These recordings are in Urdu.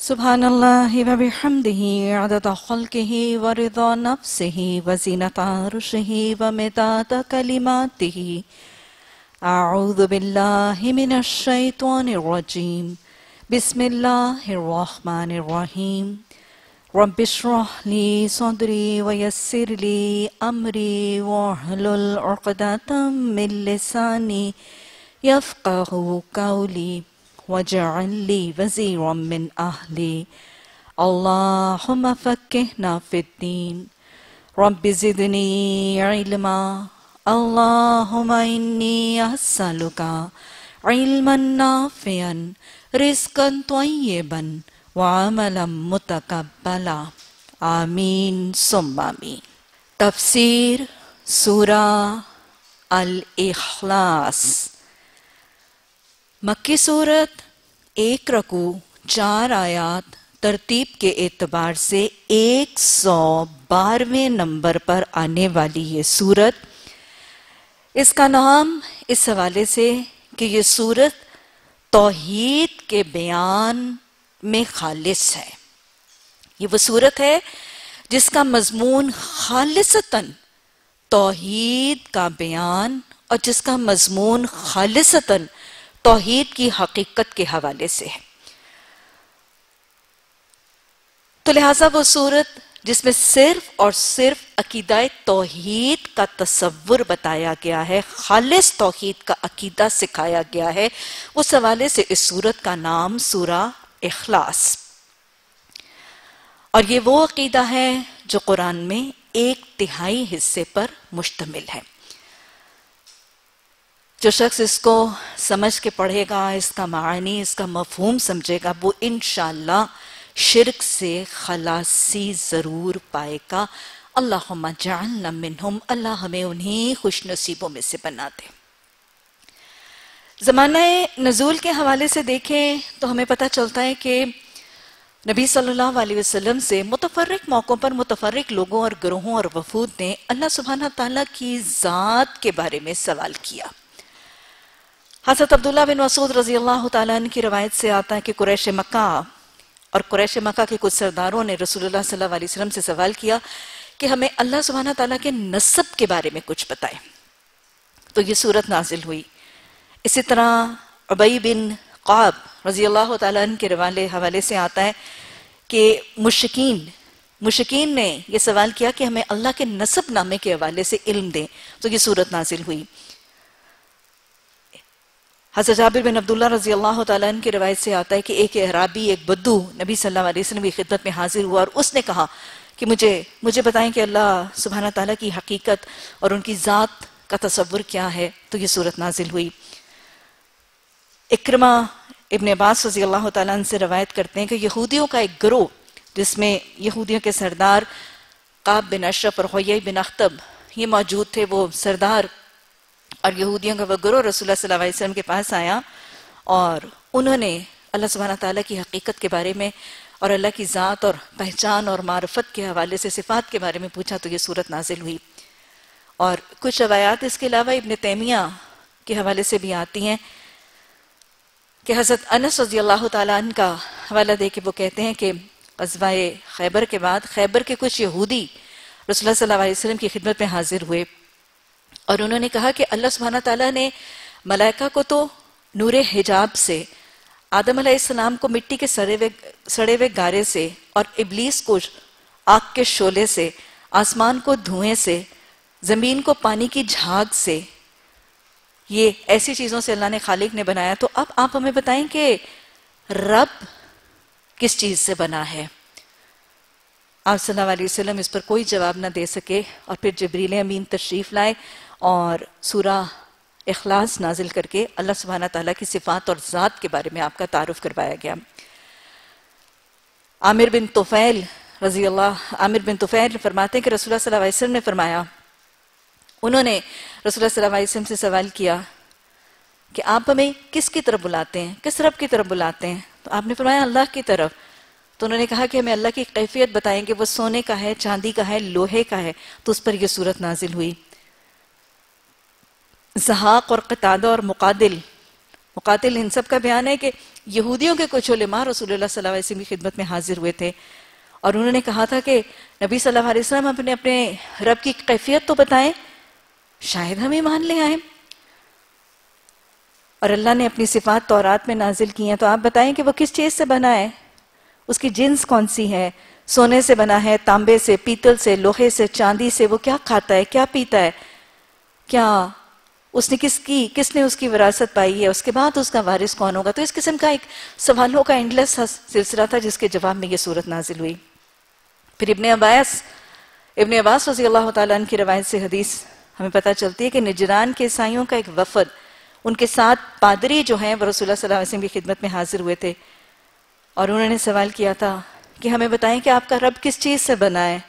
Subhanallahi wa bihamdihi adada khalqihi wa rida nafsihi wa zinata arshihi wa midada kalimatihi. A'udhu billahi minash shaitanir rajim. Bismillahir rahmanir rahim. Rabbi shrah li sadri wa yassir li amri wahlul 'uqdatam min lisani yafqahu qawli. وَاجْعَلْ لِي وَزِيرًا مِّنْ أَهْلِي اللهم فقهنا في الدين رب زدني علما اللهم إني أسألك علما نافعا رزقا طيبا وعملا متقبلا آمين ثم آمين. تفسیر سورہ Al-Ikhlas. مکی صورت 1 رکوع 4 آیات ترتیب کے اعتبار سے 112ویں نمبر پر آنے والی یہ صورت. اس کا نام اس حوالے سے کہ یہ صورت توحید کے بیان میں خالص ہے. یہ وہ صورت ہے جس کا مضمون خالصتاً توحید کا بیان اور جس کا مضمون خالصتاً توحید کی حقیقت کے حوالے سے ہے. تو لہٰذا وہ صورت جس میں صرف اور صرف عقیدہ توحید کا تصور بتایا گیا ہے، خالص توحید کا عقیدہ سکھایا گیا ہے، اس حوالے سے اس صورت کا نام سورہ اخلاص. اور یہ وہ عقیدہ ہے جو قرآن میں 1/3 حصے پر مشتمل ہے. جو شخص اس کو سمجھ کے پڑھے گا، اس کا معنی، اس کا مفہوم سمجھے گا، وہ انشاءاللہ شرک سے خلاصی ضرور پائے گا. اللہم جعلنا منہم. اللہ ہمیں انہی خوش نصیبوں میں سے بنا دے. زمانہ نزول کے حوالے سے دیکھیں تو ہمیں پتہ چلتا ہے کہ نبی صلی اللہ علیہ وسلم سے متفرق موقعوں پر متفرق لوگوں اور گروہوں اور وفود نے اللہ سبحانہ تعالیٰ کی ذات کے بارے میں سوال کیا. حضرت عبداللہ بن مسعود رضی اللہ تعالیٰ عنہ کی روایت سے آتا ہے کہ قریش مکہ اور قریش مکہ کے کچھ سرداروں نے رسول اللہ صلی اللہ علیہ وسلم سے سوال کیا کہ ہمیں اللہ سبحانہ تعالیٰ کے نسب کے بارے میں کچھ بتائیں. تو یہ صورت نازل ہوئی. اسی طرح عبی بن قعب رضی اللہ تعالیٰ عنہ کے حوالے سے آتا ہے کہ مشرکین نے یہ سوال کیا کہ ہمیں اللہ کے نسب نامے کے حوالے سے علم دیں. تو یہ صورت نازل ہوئی. حضرت جابر بن عبداللہ رضی اللہ تعالیٰ عنہ کی روایت سے آتا ہے کہ ایک اعرابی، ایک بدو نبی صلی اللہ علیہ وسلم کی خدمت میں حاضر ہوا اور اس نے کہا کہ مجھے بتائیں کہ اللہ سبحانہ تعالیٰ کی حقیقت اور ان کی ذات کا تصور کیا ہے. تو یہ صورت نازل ہوئی. اکرمہ ابن عباس رضی اللہ تعالیٰ عنہ سے روایت کرتے ہیں کہ یہودیوں کا ایک گروہ جس میں یہودیوں کے سردار قعب بن اشرف اور حیی بن اخطب یہ موجود تھے، وہ سردار اور یہودیوں کا وہ گروہ رسول اللہ صلی اللہ علیہ وسلم کے پاس آیا اور انہوں نے اللہ سبحانہ تعالیٰ کی حقیقت کے بارے میں اور اللہ کی ذات اور پہچان اور معرفت کے حوالے سے صفات کے بارے میں پوچھا. تو یہ صورت نازل ہوئی. اور کچھ روایات اس کے علاوہ ابن تیمیہ کے حوالے سے بھی آتی ہیں کہ حضرت انس رضی اللہ تعالیٰ عنہ کا حوالہ دے کے وہ کہتے ہیں کہ غزوہ خیبر کے بعد خیبر کے کچھ یہودی رسول اللہ صلی اللہ علیہ وسلم کی خدمت میں حاضر ہوئے اور انہوں نے کہا کہ اللہ سبحانہ تعالیٰ نے ملائکہ کو تو نور حجاب سے، آدم علیہ السلام کو مٹی کے سڑے ہوئے گارے سے اور ابلیس کو آگ کے شعلے سے، آسمان کو دھوئیں سے، زمین کو پانی کی جھاگ سے، یہ ایسی چیزوں سے اللہ نے خالق نے بنایا. تو اب آپ ہمیں بتائیں کہ رب کس چیز سے بنا ہے؟ آپ صلی اللہ علیہ وسلم اس پر کوئی جواب نہ دے سکے اور پھر جبریل امین تشریف لائے اور سورہ اخلاص نازل کر کے اللہ سبحانہ تعالیٰ کی صفات اور ذات کے بارے میں آپ کا تعارف کروایا گیا. عامر بن طفیل فرماتے ہیں کہ رسول اللہ صلی اللہ علیہ وسلم نے فرمایا، انہوں نے رسول اللہ صلی اللہ علیہ وسلم سے سوال کیا کہ آپ ہمیں کس کی طرف بلاتے ہیں، کس رب کی طرف بلاتے ہیں؟ تو آپ نے فرمایا اللہ کی طرف. تو انہوں نے کہا کہ ہمیں اللہ کی کیفیت بتائیں کہ وہ سونے کا ہے، چاندی کا ہے، لوہے کا ہے. تو اس پر یہ صورت نازل ہوئی. زحاق اور قتادہ اور مقادل مقاتل ان سب کا بیان ہے کہ یہودیوں کے کچھ علماء رسول اللہ صلی اللہ علیہ وسلم کی خدمت میں حاضر ہوئے تھے اور انہوں نے کہا تھا کہ نبی صلی اللہ علیہ وسلم اپنے رب کی کیفیت تو بتائیں، شاید ہم ایمان لے آئیں. اور اللہ نے اپنی صفات تورات میں نازل کی ہیں، تو آپ بتائیں کہ وہ کس چیز سے بنا ہے، اس کی جنس کون سی ہے؟ سونے سے بنا ہے، تانبے سے، پیتل سے، لوہے سے، چاندی سے؟ وہ کیا کھاتا ہے، کیا پیتا ہے، کیا اس نے کس نے اس کی وراثت پائی ہے، اس کے بعد اس کا وارث کون ہوگا؟ تو اس قسم کا ایک سوالوں کا اینڈلیس سلسلہ تھا جس کے جواب میں یہ صورت نازل ہوئی. پھر ابن عباس رضی اللہ تعالیٰ عنہ کی روایت سے حدیث ہمیں پتہ چلتی ہے کہ نجران کے عیسائیوں کا ایک وفد، ان کے ساتھ پادری جو ہیں وہ رسول اللہ صلی اللہ علیہ وسلم کی خدمت میں حاضر ہوئے تھے اور انہوں نے سوال کیا تھا کہ ہمیں بتائیں کہ آپ کا رب کس چیز سے بنا ہے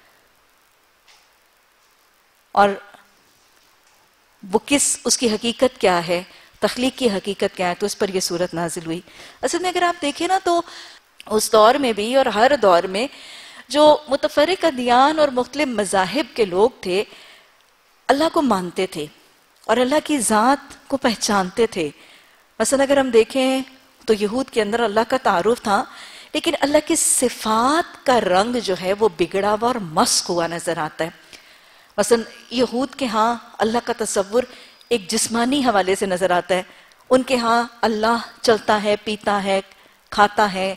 اور وہ اس کی حقیقت کیا ہے، تخلیق کی حقیقت کیا ہے. تو اس پر یہ صورت نازل ہوئی. اصل میں اگر آپ دیکھیں نا تو اس دور میں بھی اور ہر دور میں جو متفرق ادیان اور مختلف مذاہب کے لوگ تھے اللہ کو مانتے تھے اور اللہ کی ذات کو پہچانتے تھے. مثلا اگر ہم دیکھیں تو یہود کے اندر اللہ کا تعارف تھا، لیکن اللہ کی صفات کا رنگ جو ہے وہ بگڑا ہوا اور مسخ ہوا نظر آتا ہے. مثلا یہود کے ہاں اللہ کا تصور ایک جسمانی حوالے سے نظر آتا ہے. ان کے ہاں اللہ چلتا ہے، پیتا ہے، کھاتا ہے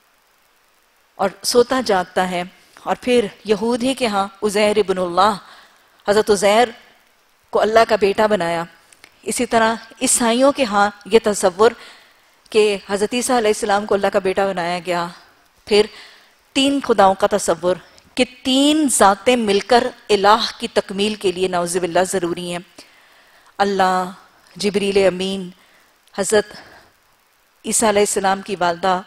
اور سوتا جاگتا ہے. اور پھر یہود ہی کے ہاں عزیر ابن اللہ، حضرت عزیر کو اللہ کا بیٹا بنایا. اسی طرح عیسائیوں کے ہاں یہ تصور کہ حضرت عیسیٰ علیہ السلام کو اللہ کا بیٹا بنایا گیا. پھر 3 خداؤں کا تصور کہ 3 ذاتیں مل کر الہ کی تکمیل کے لیے نعوذ باللہ ضروری ہیں. اللہ، جبریل امین، حضرت عیسیٰ علیہ السلام کی والدہ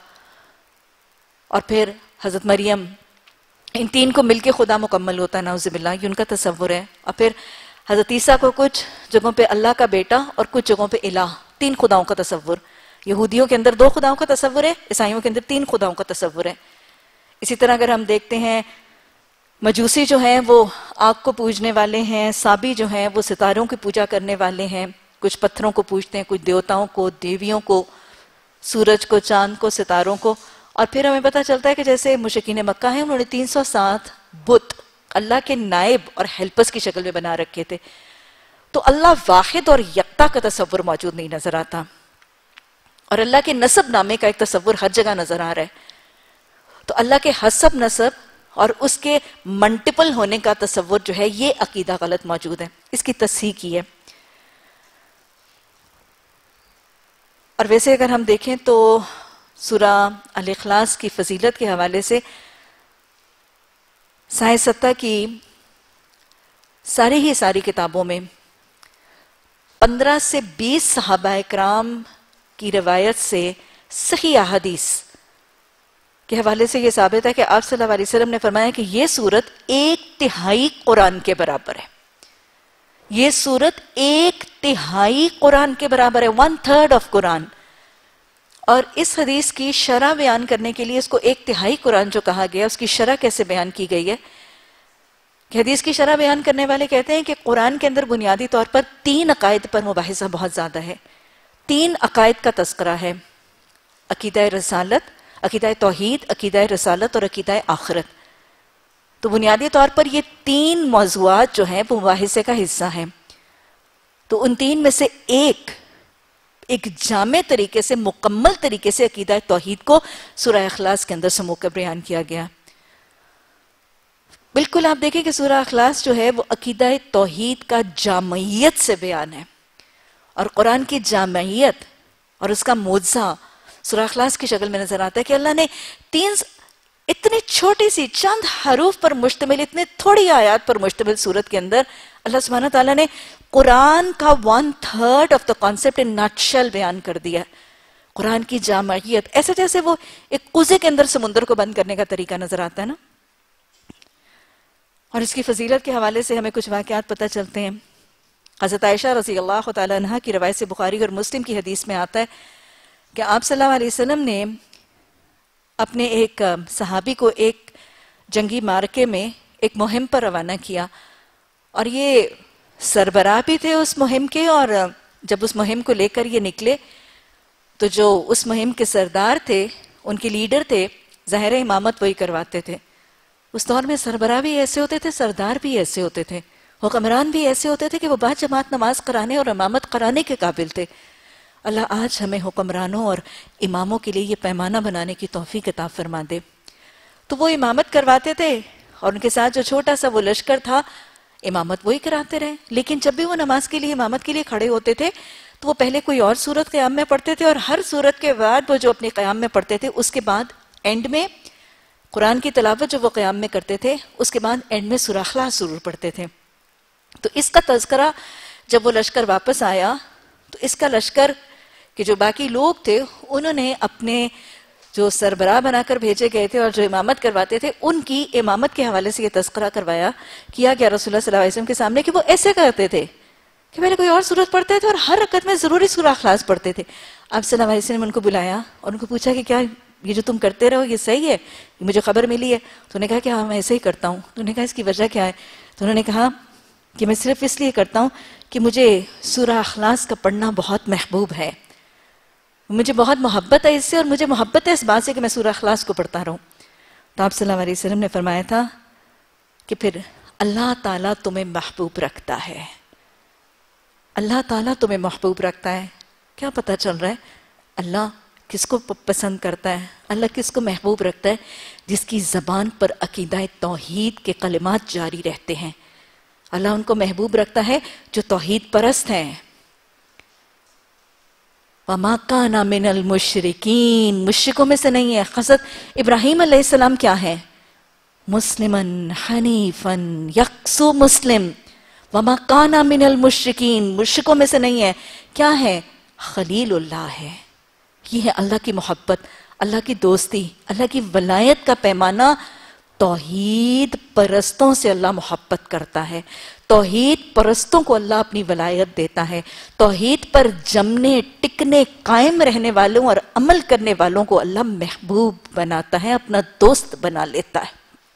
اور پھر حضرت مریم، ان 3 کو مل کے خدا مکمل ہوتا ہے نعوذ باللہ، یہ ان کا تصور ہے. اور پھر حضرت عیسیٰ کو کچھ جگہوں پہ اللہ کا بیٹا اور کچھ جگہوں پہ الہ، 3 خداؤں کا تصور. یہودیوں کے اندر 2 خداؤں کا تصور ہے، عیسائیوں کے اندر 3 خداؤں کا تصور ہے. اسی طرح اگر ہم دیکھتے ہیں مجوسی جو ہیں وہ آگ کو پوجنے والے ہیں، سابی جو ہیں وہ ستاروں کی پوجا کرنے والے ہیں، کچھ پتھروں کو پوجتے ہیں، کچھ دیوتاؤں کو، دیویوں کو، سورج کو، چاند کو، ستاروں کو. اور پھر ہمیں پتہ چلتا ہے کہ جیسے مشرکین مکہ ہیں انہوں نے 307 بت اللہ کے نائب اور ہیلپرز کی شکل میں بنا رکھے تھے. تو اللہ واحد اور یکتا کا تصور موجود نہیں نظر آتا، اور اللہ کے نسب نامے کا ایک تصور ہر جگہ نظر آ رہا ہے. تو اللہ کے حسب نسب اور اس کے منٹیپل ہونے کا تصور جو ہے یہ عقیدہ غلط موجود ہے. اس کی تصحیح کی ہے. اور ویسے اگر ہم دیکھیں تو سورہ ال-اخلاص کی فضیلت کے حوالے سے سائنس ستہ کی ساری کتابوں میں 15 سے 20 صحابہ اکرام کی روایت سے صحیح احادیث کے حوالے سے یہ ثابت ہے کہ آپ صلی اللہ علیہ وسلم نے فرمایا کہ یہ سورت 1/3 قرآن کے برابر ہے. یہ سورت 1/3 قرآن کے برابر ہے، 1/3 آف قرآن. اور اس حدیث کی شرح بیان کرنے کے لیے اس کو 1/3 قرآن جو کہا گیا اس کی شرح کیسے بیان کی گئی ہے کہ حدیث کی شرح بیان کرنے والے کہتے ہیں کہ قرآن کے اندر بنیادی طور پر 3 عقائد پر مباحثہ بہت زیادہ ہے. 3 عقائد کا تذکرہ ہے: عقیدہ رسالت، عقیدہ توحید، عقیدہ رسالت اور عقیدہ آخرت. تو بنیادی طور پر یہ 3 موضوعات جو ہیں وہ مباحثے کا حصہ ہیں. تو ان 3 میں سے ایک جامع طریقے سے، مکمل طریقے سے عقیدہ توحید کو سورہ اخلاص کے اندر سمو کر بیان کیا گیا. بالکل آپ دیکھیں کہ سورہ اخلاص جو ہے وہ عقیدہ توحید کا جامعیت سے بیان ہے، اور قرآن کی جامعیت اور اس کا معجزہ سورہ اخلاص کی شکل میں نظر آتا ہے کہ اللہ نے 3 اتنی چھوٹی سی چند حروف پر مشتمل، اتنے تھوڑی آیات پر مشتمل سورت کے اندر اللہ سبحانہ تعالیٰ نے قرآن کا 1/3 of the concept in nutshell بیان کر دیا. قرآن کی جامعیت ایسے جیسے وہ ایک کوزے کے اندر سمندر کو بند کرنے کا طریقہ نظر آتا ہے نا. اور اس کی فضیلت کے حوالے سے ہمیں کچھ واقعات پتہ چلتے ہیں. حضرت عائشہ رضی اللہ تعالیٰ عنہ کی روایت سے بخاری اور مسلم کی حدیث میں آتا ہے کہ آپ صلی اللہ علیہ وسلم نے اپنے ایک صحابی کو ایک جنگی معرکے میں ایک مہم پر روانہ کیا، اور یہ سربراہ بھی تھے اس مہم کے. اور جب اس مہم کو لے کر یہ نکلے تو جو اس مہم کے سردار تھے، ان کے لیڈر تھے، ظاہر امامت وہی کرواتے تھے. اس دور میں سربراہ بھی ایسے ہوتے تھے، سردار بھی ایسے ہوتے تھے، حکمران بھی ایسے ہوتے تھے کہ وہ با جماعت نماز کرانے اور امامت کرانے کے قابل تھے. اللہ آج ہمیں حکمرانوں اور اماموں کے لیے یہ پیمانہ بنانے کی توفیق عطا فرما دے. تو وہ امامت کرواتے تھے اور ان کے ساتھ جو چھوٹا سا وہ لشکر تھا امامت وہی کراتے رہے. لیکن جب بھی وہ نماز کے لیے امامت کے لیے کھڑے ہوتے تھے تو وہ پہلے کوئی اور سورت قیام میں پڑھتے تھے، اور ہر سورت کے بعد وہ جو اپنے قیام میں پڑھتے تھے اس کے بعد اینڈ میں قرآن کی تلاوت جو وہ قیام میں کرتے تھے اس کے بعد اینڈ میں سورہ اخلاص ضرور پڑھتے تھے. تو اس کا تذکرہ جب وہ لشکر واپس آیا تو اس کا لشکر کہ جو باقی لوگ تھے انہوں نے اپنے جو سربراہ بنا کر بھیجے گئے تھے اور جو امامت کرواتے تھے ان کی امامت کے حوالے سے یہ تذکرہ کیا گیا رسول اللہ صلی اللہ علیہ وسلم کے سامنے کہ وہ ایسے کرتے تھے کہ پہلے کوئی اور سورت پڑھتے تھے اور ہر رکعت میں ضروری سورہ اخلاص پڑھتے تھے. آپ صلی اللہ علیہ وسلم نے ان کو بلایا اور ان کو پوچھا کہ کیا یہ جو تم کرتے رہو یہ صحیح ہے؟ یہ مجھے خبر ملی ہے. تو انہوں نے کہا کہ ہاں میں ایسے ہی کرتا ہوں. تو انہوں نے کہا اس کی وجہ کیا ہے؟ تو انہوں نے کہا کہ میں صرف اس لیے کرتا ہوں کہ مجھے سورہ اخلاص کا پڑھنا بہت محبوب ہے، مجھے بہت محبت ہے اس سے، اور مجھے محبت ہے اس بات سے کہ میں سورہ اخلاص کو پڑھتا رہوں. تو آپ صلی اللہ علیہ وسلم نے فرمایا تھا کہ پھر اللہ تعالیٰ تمہیں محبوب رکھتا ہے. اللہ تعالیٰ تمہیں محبوب رکھتا ہے. کیا پتہ چل رہا ہے اللہ کس کو پسند کرتا ہے، اللہ کس کو محبوب رکھتا ہے؟ جس کی زبان پر عقیدہ توحید کے کلمات جاری رہتے ہیں. اللہ ان کو محبوب رکھتا ہے جو توحید پرست ہیں. وَمَا كَانَ مِنَ الْمُشْرِكِينَ، مشرکوں میں سے نہیں ہے. حضرت ابراہیم علیہ السلام کیا ہے؟ مسلمن حنیفن یکسو مسلم. وَمَا كَانَ مِنَ الْمُشْرِكِينَ، مشرکوں میں سے نہیں ہے. کیا ہے؟ خلیل اللہ ہے. یہ ہے اللہ کی محبت، اللہ کی دوستی، اللہ کی ولایت کا پیمانہ. توحید پرستوں سے اللہ محبت کرتا ہے، توحید پرستوں کو اللہ اپنی ولایت دیتا ہے. توحید پر جمنے ٹکنے قائم رہنے والوں اور عمل کرنے والوں کو اللہ محبوب بناتا ہے، اپنا دوست بنا لیتا ہے.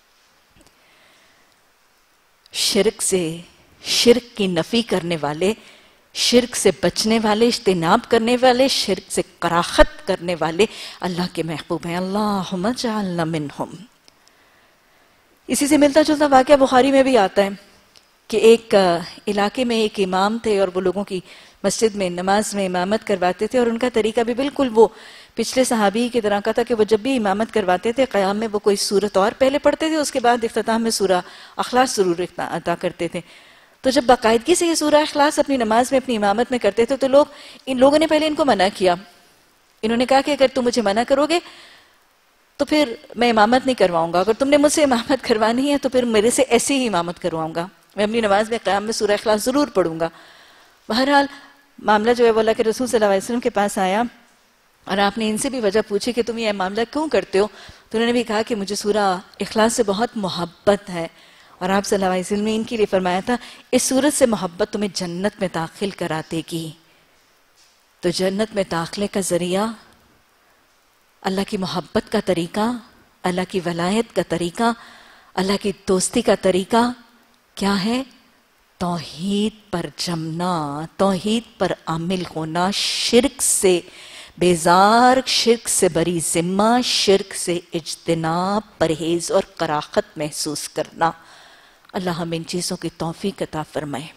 شرک کی نفی کرنے والے، شرک سے بچنے والے، اجتناب کرنے والے، شرک سے کراہت کرنے والے اللہ کے محبوب ہیں. اللہم اجعلنا منہم. اسی سے ملتا جلتا واقعہ بخاری میں بھی آتا ہے کہ ایک علاقے میں ایک امام تھے اور وہ لوگوں کی مسجد میں نماز میں امامت کرواتے تھے، اور ان کا طریقہ بھی بالکل وہ پچھلے صحابی کی طرح کا تھا کہ وہ جب بھی امامت کرواتے تھے قیام میں وہ کوئی سورت اور پہلے پڑھتے تھے، اس کے بعد اختتام میں سورہ اخلاص ضرور ادا کرتے تھے. تو جب باقاعدگی سے یہ سورہ اخلاص اپنی نماز میں اپنی امامت میں کرتے تھے تو ان لوگوں نے پہلے ان کو منع کیا. انہوں نے کہا کہ اگر تم مجھے منع کرو گے تو پھر میں امامت نہیں کرواؤں گا، اگر تم نے مجھ سے امامت کروانی ہے تو پھر میرے سے ایسی ہی امامت کرواؤں گا، میں اپنی نماز میں قیام میں سورہ اخلاص ضرور پڑھوں گا. بہرحال معاملہ جو ہے وہ اللہ کے رسول صلی اللہ علیہ وسلم کے پاس آیا اور آپ نے ان سے بھی وجہ پوچھی کہ تم یہ معاملہ کیوں کرتے ہو. تو انہوں نے بھی کہا کہ مجھے سورہ اخلاص سے بہت محبت ہے، اور آپ صلی اللہ علیہ وسلم نے ان کے لیے فرمایا تھا اس سورت سے محبت تمہیں جنت میں داخل کرا دے گی. تو جنت میں داخلے کا ذریعہ اللہ کی محبت کا طریقہ، اللہ کی ولایت کا طریقہ، اللہ کی دوستی کا طریقہ کیا ہے؟ توحید پر جمنا، توحید پر عامل ہونا، شرک سے بیزار، شرک سے بری ذمہ، شرک سے اجتناب، پرہیز اور کراہت محسوس کرنا. اللہ ہمیں ان چیزوں کی توفیق عطا فرمائے.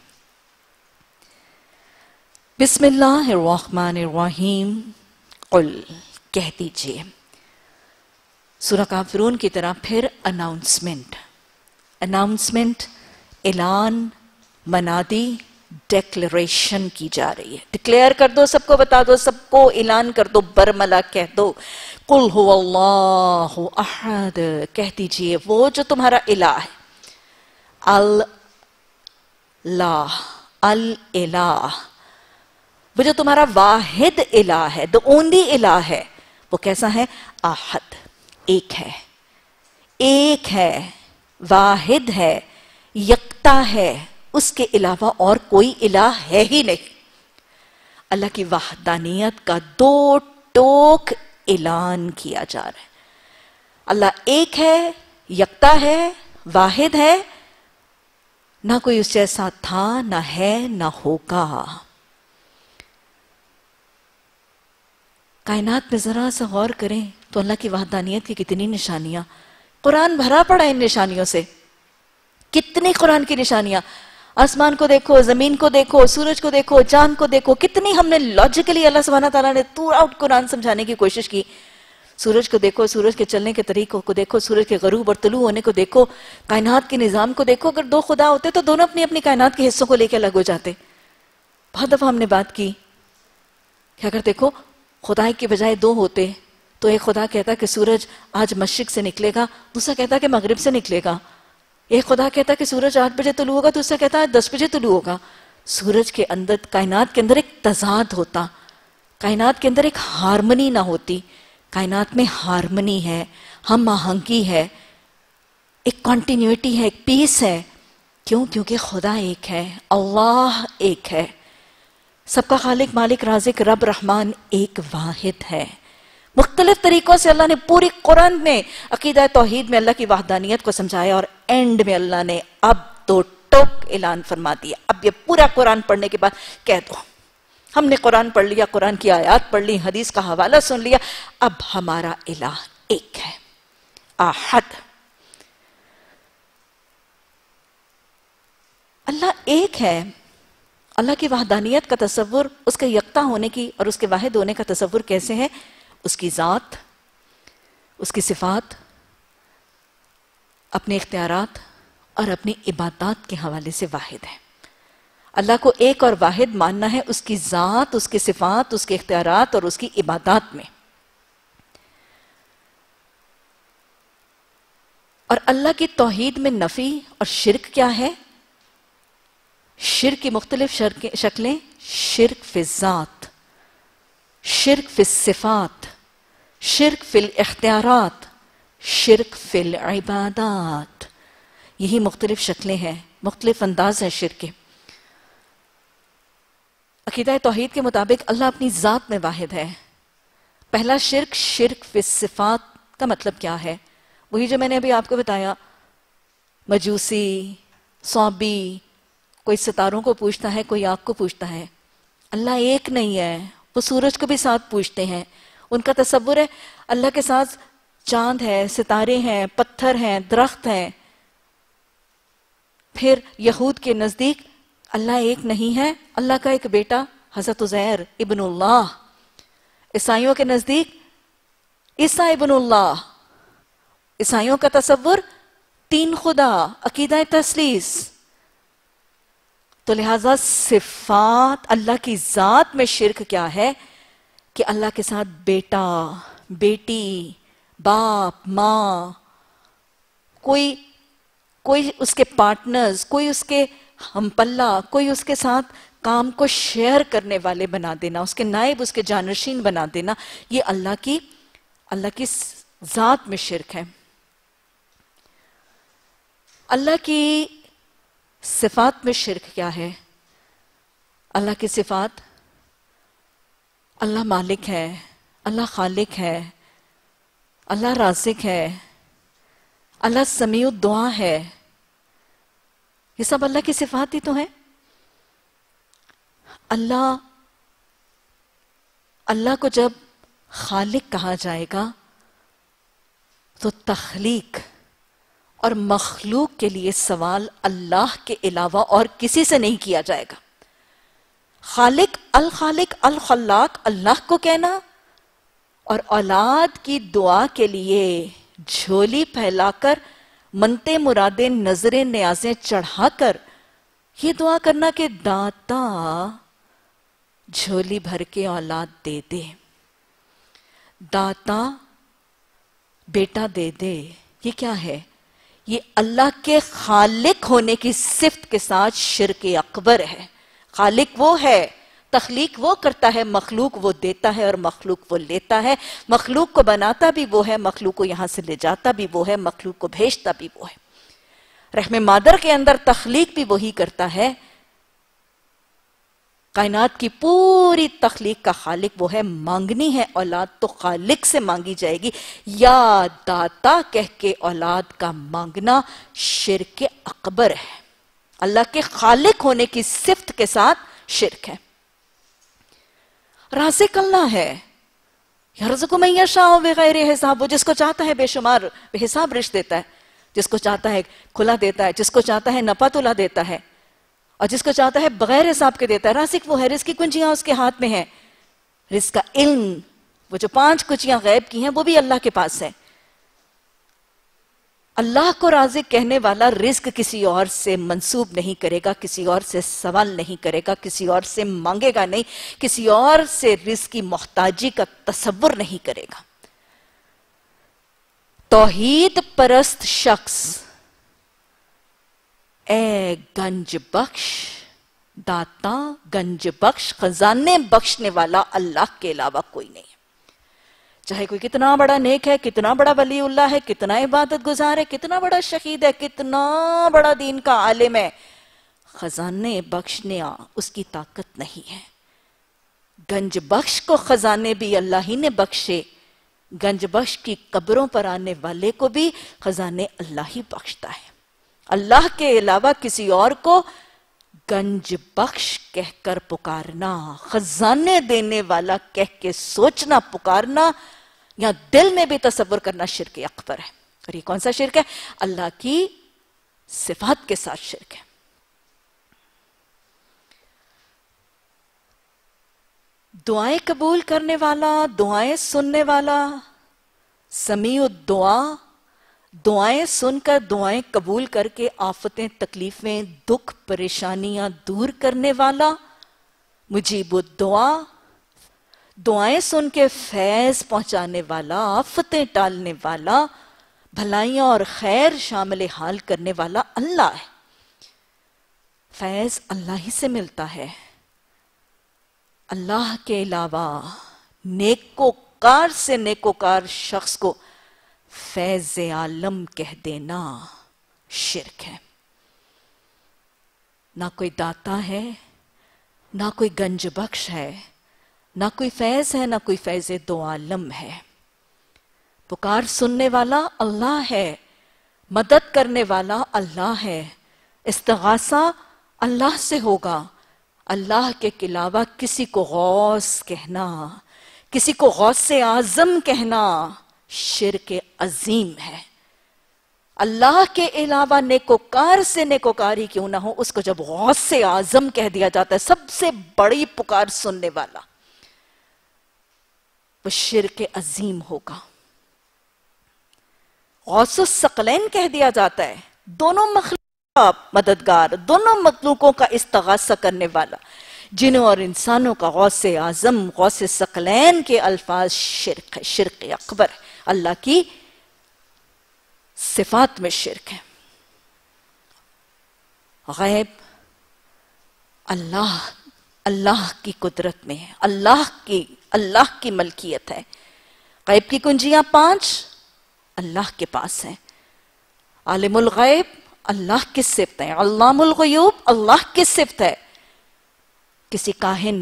بسم اللہ الرحمن الرحیم. قل، کہہ دیجئے. سورہ کافرون کی طرح پھر اناؤنسمنٹ، اعلان، منادی، ڈیکلیریشن کی جا رہی ہے. ڈکلیئر کر دو، سب کو بتا دو، سب کو اعلان کر دو، برملا کہہ دو. قل هو اللہ احد، کہہ دیجئے وہ جو تمہارا الہ ہے. الالہ، وہ جو تمہارا واحد الہ ہے، the only الہ ہے، وہ کیسا ہے؟ احد، ایک ہے، واحد ہے، یکتا ہے، اس کے علاوہ اور کوئی الہ ہے ہی نہیں. اللہ کی وحدانیت کا دو ٹوک اعلان کیا جا رہا ہے. اللہ ایک ہے، یکتا ہے، واحد ہے، نہ کوئی اس جیسا تھا، نہ ہے، نہ ہوگا. کائنات میں ذرا سا غور کریں تو اللہ کی وحدانیت کی کتنی نشانیاں. قرآن بھرا پڑا ان نشانیوں سے. کتنی قرآن کی نشانیاں. آسمان کو دیکھو، زمین کو دیکھو، سورج کو دیکھو، چاند کو دیکھو. کتنی ہم نے لاجیکلی اللہ سبحانہ تعالیٰ نے تھرو آؤٹ قرآن سمجھانے کی کوشش کی. سورج کو دیکھو، سورج کے چلنے کے طریقوں کو دیکھو، سورج کے غروب اور طلوع ہونے کو دیکھو، کائنات کے نظام کو دیکھو. اگر دو خدا ہوتے تو دونوں اپنی اپنی کائنات کے حصوں کو لے کے الگ ہو جاتے. بہت دفعہ ہم نے بات کی کہ اگر دیکھو خدا کے بجائے دو ہوتے تو ایک خدا کہتا کہ سورج آج مشرق سے نکلے گا، دوسرا کہتا کہ مغرب سے نکلے گا. ایک خدا کہتا کہ سورج 8 بجے طلوع ہوگا، دوسرا کہتا ہے 10 بجے طلوع ہوگا. سورج کے اندر، کائنات کے اندر ایک تضاد ہوتا، کائنات کے اندر ایک ہارمنی نہ ہوتی. کائنات میں ہارمنی ہے، ہم آہنگی ہے، ایک کنٹینیوٹی ہے، ایک پیس ہے. کیوں؟ کیونکہ خدا ایک ہے، اللہ ایک ہے، سب کا خالق، مالک، رازق، رب، رحمان ایک واحد ہے. مختلف طریقوں سے اللہ نے پوری قرآن میں عقیدہ توحید میں اللہ کی وحدانیت کو سمجھایا، اور اینڈ میں اللہ نے اب تو ٹوک اعلان فرما دیا. اب یہ پورا قرآن پڑھنے کے بعد کہہ دو ہم نے قرآن پڑھ لیا، قرآن کی آیات پڑھ لی، حدیث کا حوالہ سن لیا، اب ہمارا الہ ایک ہے، احد. اللہ ایک ہے. اللہ کی وحدانیت کا تصور، اس کے یکتا ہونے کی اور اس کے واحد ہونے کا تصور کیسے ہے؟ اس کی ذات، اس کی صفات، اپنے اختیارات اور اپنی عبادات کے حوالے سے واحد ہے. اللہ کو ایک اور واحد ماننا ہے اس کی ذات، اس کی صفات، اس کے اختیارات اور اس کی عبادات میں. اور اللہ کی توحید میں نفی اور شرک کیا ہے؟ شرک کی مختلف شکلیں: شرک فی الذات، شرک فی الصفات، شرک فی الاختیارات، شرک فی العبادات. یہی مختلف شکلیں ہیں، مختلف انداز ہیں شرک کے. عقیدہ توحید کے مطابق اللہ اپنی ذات میں واحد ہے. پہلا شرک، شرک فی الصفات کا مطلب کیا ہے؟ وہی جو میں نے ابھی آپ کو بتایا، مجوسی، صوبی، کوئی ستاروں کو پوجتا ہے، کوئی آگ کو پوجتا ہے. اللہ ایک نہیں ہے، وہ سورج کو بھی ساتھ پوجتے ہیں. ان کا تصور ہے اللہ کے ساتھ چاند ہے، ستارے ہیں، پتھر ہیں، درخت ہیں. پھر یہود کے نزدیک اللہ ایک نہیں ہے، اللہ کا ایک بیٹا حضرت عزیر ابن اللہ. عیسائیوں کے نزدیک عیسیٰ ابن اللہ. عیسائیوں کا تصور 3 خدا، عقیدہ تثلیث. تو لہذا صفات، اللہ کی ذات میں شرک کیا ہے کہ اللہ کے ساتھ بیٹا، بیٹی، باپ، ماں، کوئی اس کے پارٹنرز، کوئی اس کے ہم پلہ، کوئی اس کے ساتھ کام کو شیئر کرنے والے بنا دینا، اس کے نائب، اس کے جانشین بنا دینا. یہ اللہ کی ذات میں شرک ہے. اللہ کی صفات میں شرک کیا ہے؟ اللہ کی صفات، اللہ مالک ہے، اللہ خالق ہے، اللہ رازق ہے، اللہ سمیع الدعا ہے. یہ سب اللہ کی صفات ہی تو ہیں. اللہ کو جب خالق کہا جائے گا تو تخلیق اور مخلوق کے لیے سوال اللہ کے علاوہ اور کسی سے نہیں کیا جائے گا. خالق، الخالق، الخلاق اللہ کو کہنا اور اولاد کی دعا کے لیے جھولی پھیلا کر، منتے مرادیں، نظریں نیازیں چڑھا کر یہ دعا کرنا کہ داتا جھولی بھر کے اولاد دے دے، داتا بیٹا دے دے. یہ کیا ہے؟ یہ اللہ کے خالق ہونے کی صفت کے ساتھ شرک اکبر ہے. خالق وہ ہے، تخلیق وہ کرتا ہے، مخلوق وہ دیتا ہے اور مخلوق وہ لیتا ہے. مخلوق کو بناتا بھی وہ ہے، مخلوق کو یہاں سے لے جاتا بھی وہ ہے، مخلوق کو بھیجتا بھی وہ ہے. رحم مادر کے اندر تخلیق بھی وہی کرتا ہے. کائنات کی پوری تخلیق کا خالق وہ ہے. مانگنی ہے اولاد تو خالق سے مانگی جائے گی. یا داتا کہہ کے اولاد کا مانگنا شرک اکبر ہے. اللہ کے خالق ہونے کی صفت کے ساتھ شرک ہے. رازق اللہ ہے. یرزق من یشاء بغیر حساب، وہ جس کو چاہتا ہے بے شمار بے حساب رزق دیتا ہے، جس کو چاہتا ہے کھلا دیتا ہے، جس کو چاہتا ہے نپا تلا دیتا ہے، اور جس کو چاہتا ہے بغیر حساب کے دیتا ہے۔ رازق وہ ہے، رزق کی کنجیاں اس کے ہاتھ میں ہیں، رزق کا علم، وہ جو 5 کنجیاں غیب کی ہیں وہ بھی اللہ کے پاس ہے۔ اللہ کو رازق کہنے والا رزق کسی اور سے منسوب نہیں کرے گا، کسی اور سے سوال نہیں کرے گا، کسی اور سے مانگے گا نہیں، کسی اور سے رزق کی محتاجی کا تصور نہیں کرے گا۔ توحید پرست شخص اے گنج بخش، داتا گنج بخش، خزانے بخشنے والا اللہ کے علاوہ کوئی نہیں ہے۔ چاہے کوئی کتنا بڑا نیک ہے، کتنا بڑا ولی اللہ ہے، کتنا عبادت گزار ہے، کتنا بڑا شہید ہے، کتنا بڑا دین کا عالم ہے، خزانے بخشنے اس کی طاقت نہیں ہے۔ گنج بخش کو خزانے بھی اللہ ہی نے بخشے، گنج بخش کی قبروں پر آنے والے کو بھی خزانے اللہ ہی بخشتا ہے۔ اللہ کے علاوہ کسی اور کو گنج بخش کہہ کر پکارنا، خزانے دینے والا کہہ کے سوچنا، پکارنا یا دل میں بھی تصور کرنا شرک اکبر ہے۔ اور یہ کون سا شرک ہے؟ اللہ کی صفات کے ساتھ شرک ہے۔ دعائیں قبول کرنے والا، دعائیں سننے والا، سمیع الدعا، دعائیں سن کر دعائیں قبول کر کے آفتیں، تکلیفیں، دکھ، پریشانیاں دور کرنے والا، مجیب الدعا، دعائیں سن کے فیض پہنچانے والا، آفتیں ٹالنے والا، بھلائیاں اور خیر شامل حال کرنے والا اللہ ہے۔ فیض اللہ ہی سے ملتا ہے۔ اللہ کے علاوہ نیکوکار سے نیکوکار شخص کو فیض عالم کہہ دینا شرک ہے۔ نہ کوئی داتا ہے، نہ کوئی گنج بخش ہے، نہ کوئی فیض ہے، نہ کوئی فیض دو عالم ہے۔ پکار سننے والا اللہ ہے، مدد کرنے والا اللہ ہے، استغاثہ اللہ سے ہوگا۔ اللہ کے علاوہ کسی کو غوث کہنا، کسی کو غوث اعظم کہنا شرک عظیم ہے۔ اللہ کے علاوہ نیکوکار سے نیکوکاری کیوں نہ ہو، اس کو جب غوث اعظم کہہ دیا جاتا ہے، سب سے بڑی پکار سننے والا، وہ شرک عظیم ہوگا۔ غوث الثقلین کہہ دیا جاتا ہے، دونوں مخلوق کا مددگار، دونوں مخلوقوں کا استغاثہ کرنے والا، جنوں اور انسانوں کا غوث اعظم، غوث الثقلین کے الفاظ شرک ہے، شرک اکبر ہے، اللہ کی صفات میں شرک ہے۔ غیب اللہ کی قدرت میں ہے، اللہ کی ملکیت ہے۔ غیب کی کنجیاں 5 اللہ کے پاس ہیں۔ عالم الغیب اللہ کی صفت ہے، علام الغیوب اللہ کی صفت ہے۔ کسی کاہن،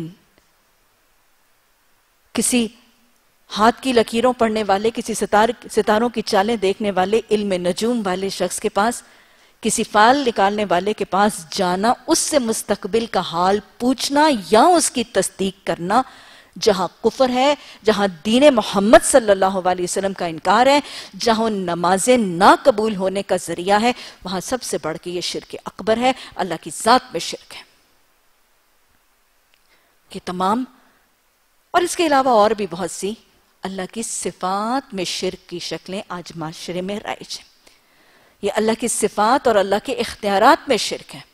کسی ہاتھ کی لکیروں پڑھنے والے، کسی ستاروں کی چالیں دیکھنے والے، علم نجوم والے شخص کے پاس، کسی فال نکالنے والے کے پاس جانا، اس سے مستقبل کا حال پوچھنا یا اس کی تصدیق کرنا، جہاں کفر ہے، جہاں دین محمد صلی اللہ علیہ وسلم کا انکار ہے، جہاں نمازیں نہ قبول ہونے کا ذریعہ ہے، وہاں سب سے بڑھ کے یہ شرک اکبر ہے، اللہ کی ذات میں شرک ہے۔ یہ تمام اور اس کے علاوہ اور بھی بہت سی اللہ کی صفات میں شرک کی شکلیں آج معاشرے میں رائج ہیں۔ یہ اللہ کی صفات اور اللہ کے اختیارات میں شرک ہے۔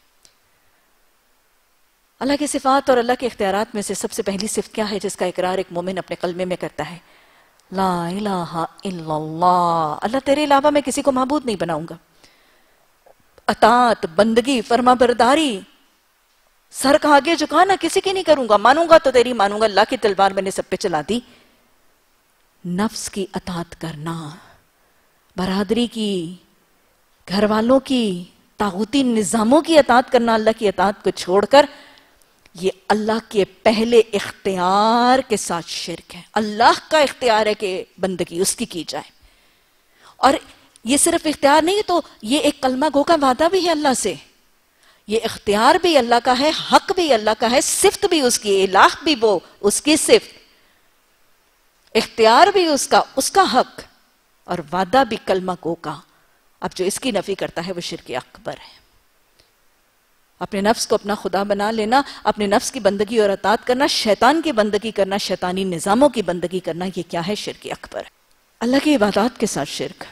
اللہ کی صفات اور اللہ کے اختیارات میں سے سب سے پہلی صفت کیا ہے جس کا اقرار ایک مومن اپنے قلبے میں کرتا ہے؟ لا الہ الا اللہ، اللہ تیرے علاوہ میں کسی کو معبود نہیں بناؤں گا۔ اطاعت، بندگی، فرما برداری، سر کا آگے جھکانا کسی کی نہیں کروں گا، مانوں گا تو تیری مانوں گا، اللہ کی تلوار میں نے سب پہ چلا دی۔ نفس کی اطاعت کرنا، برادری کی، گھر والوں کی، طاغوتی نظاموں کی اطاعت کرنا، اللہ کی اطاعت کو چھوڑ کر، یہ اللہ کے پہلے اختیار کے ساتھ شرک ہے۔ اللہ کا اختیار ہے کہ بندگی اس کی جائے، اور یہ صرف اختیار نہیں تو یہ ایک کلمہ گو کا وعدہ بھی ہے اللہ سے۔ یہ اختیار بھی اللہ کا ہے، حق بھی اللہ کا ہے، صفت بھی اس کی، الہ بھی وہ اس کی صفت۔ اختیار بھی اس کا حق، اور وعدہ بھی کلمہ گو کا۔ اب جو اس کی نفی کرتا ہے وہ شرک اکبر ہے۔ اپنے نفس کو اپنا خدا بنا لینا، اپنے نفس کی بندگی اور اطاعت کرنا، شیطان کی بندگی کرنا، شیطانی نظاموں کی بندگی کرنا، یہ کیا ہے؟ شرک اکبر ہے۔ اللہ کی عبادات کے ساتھ شرک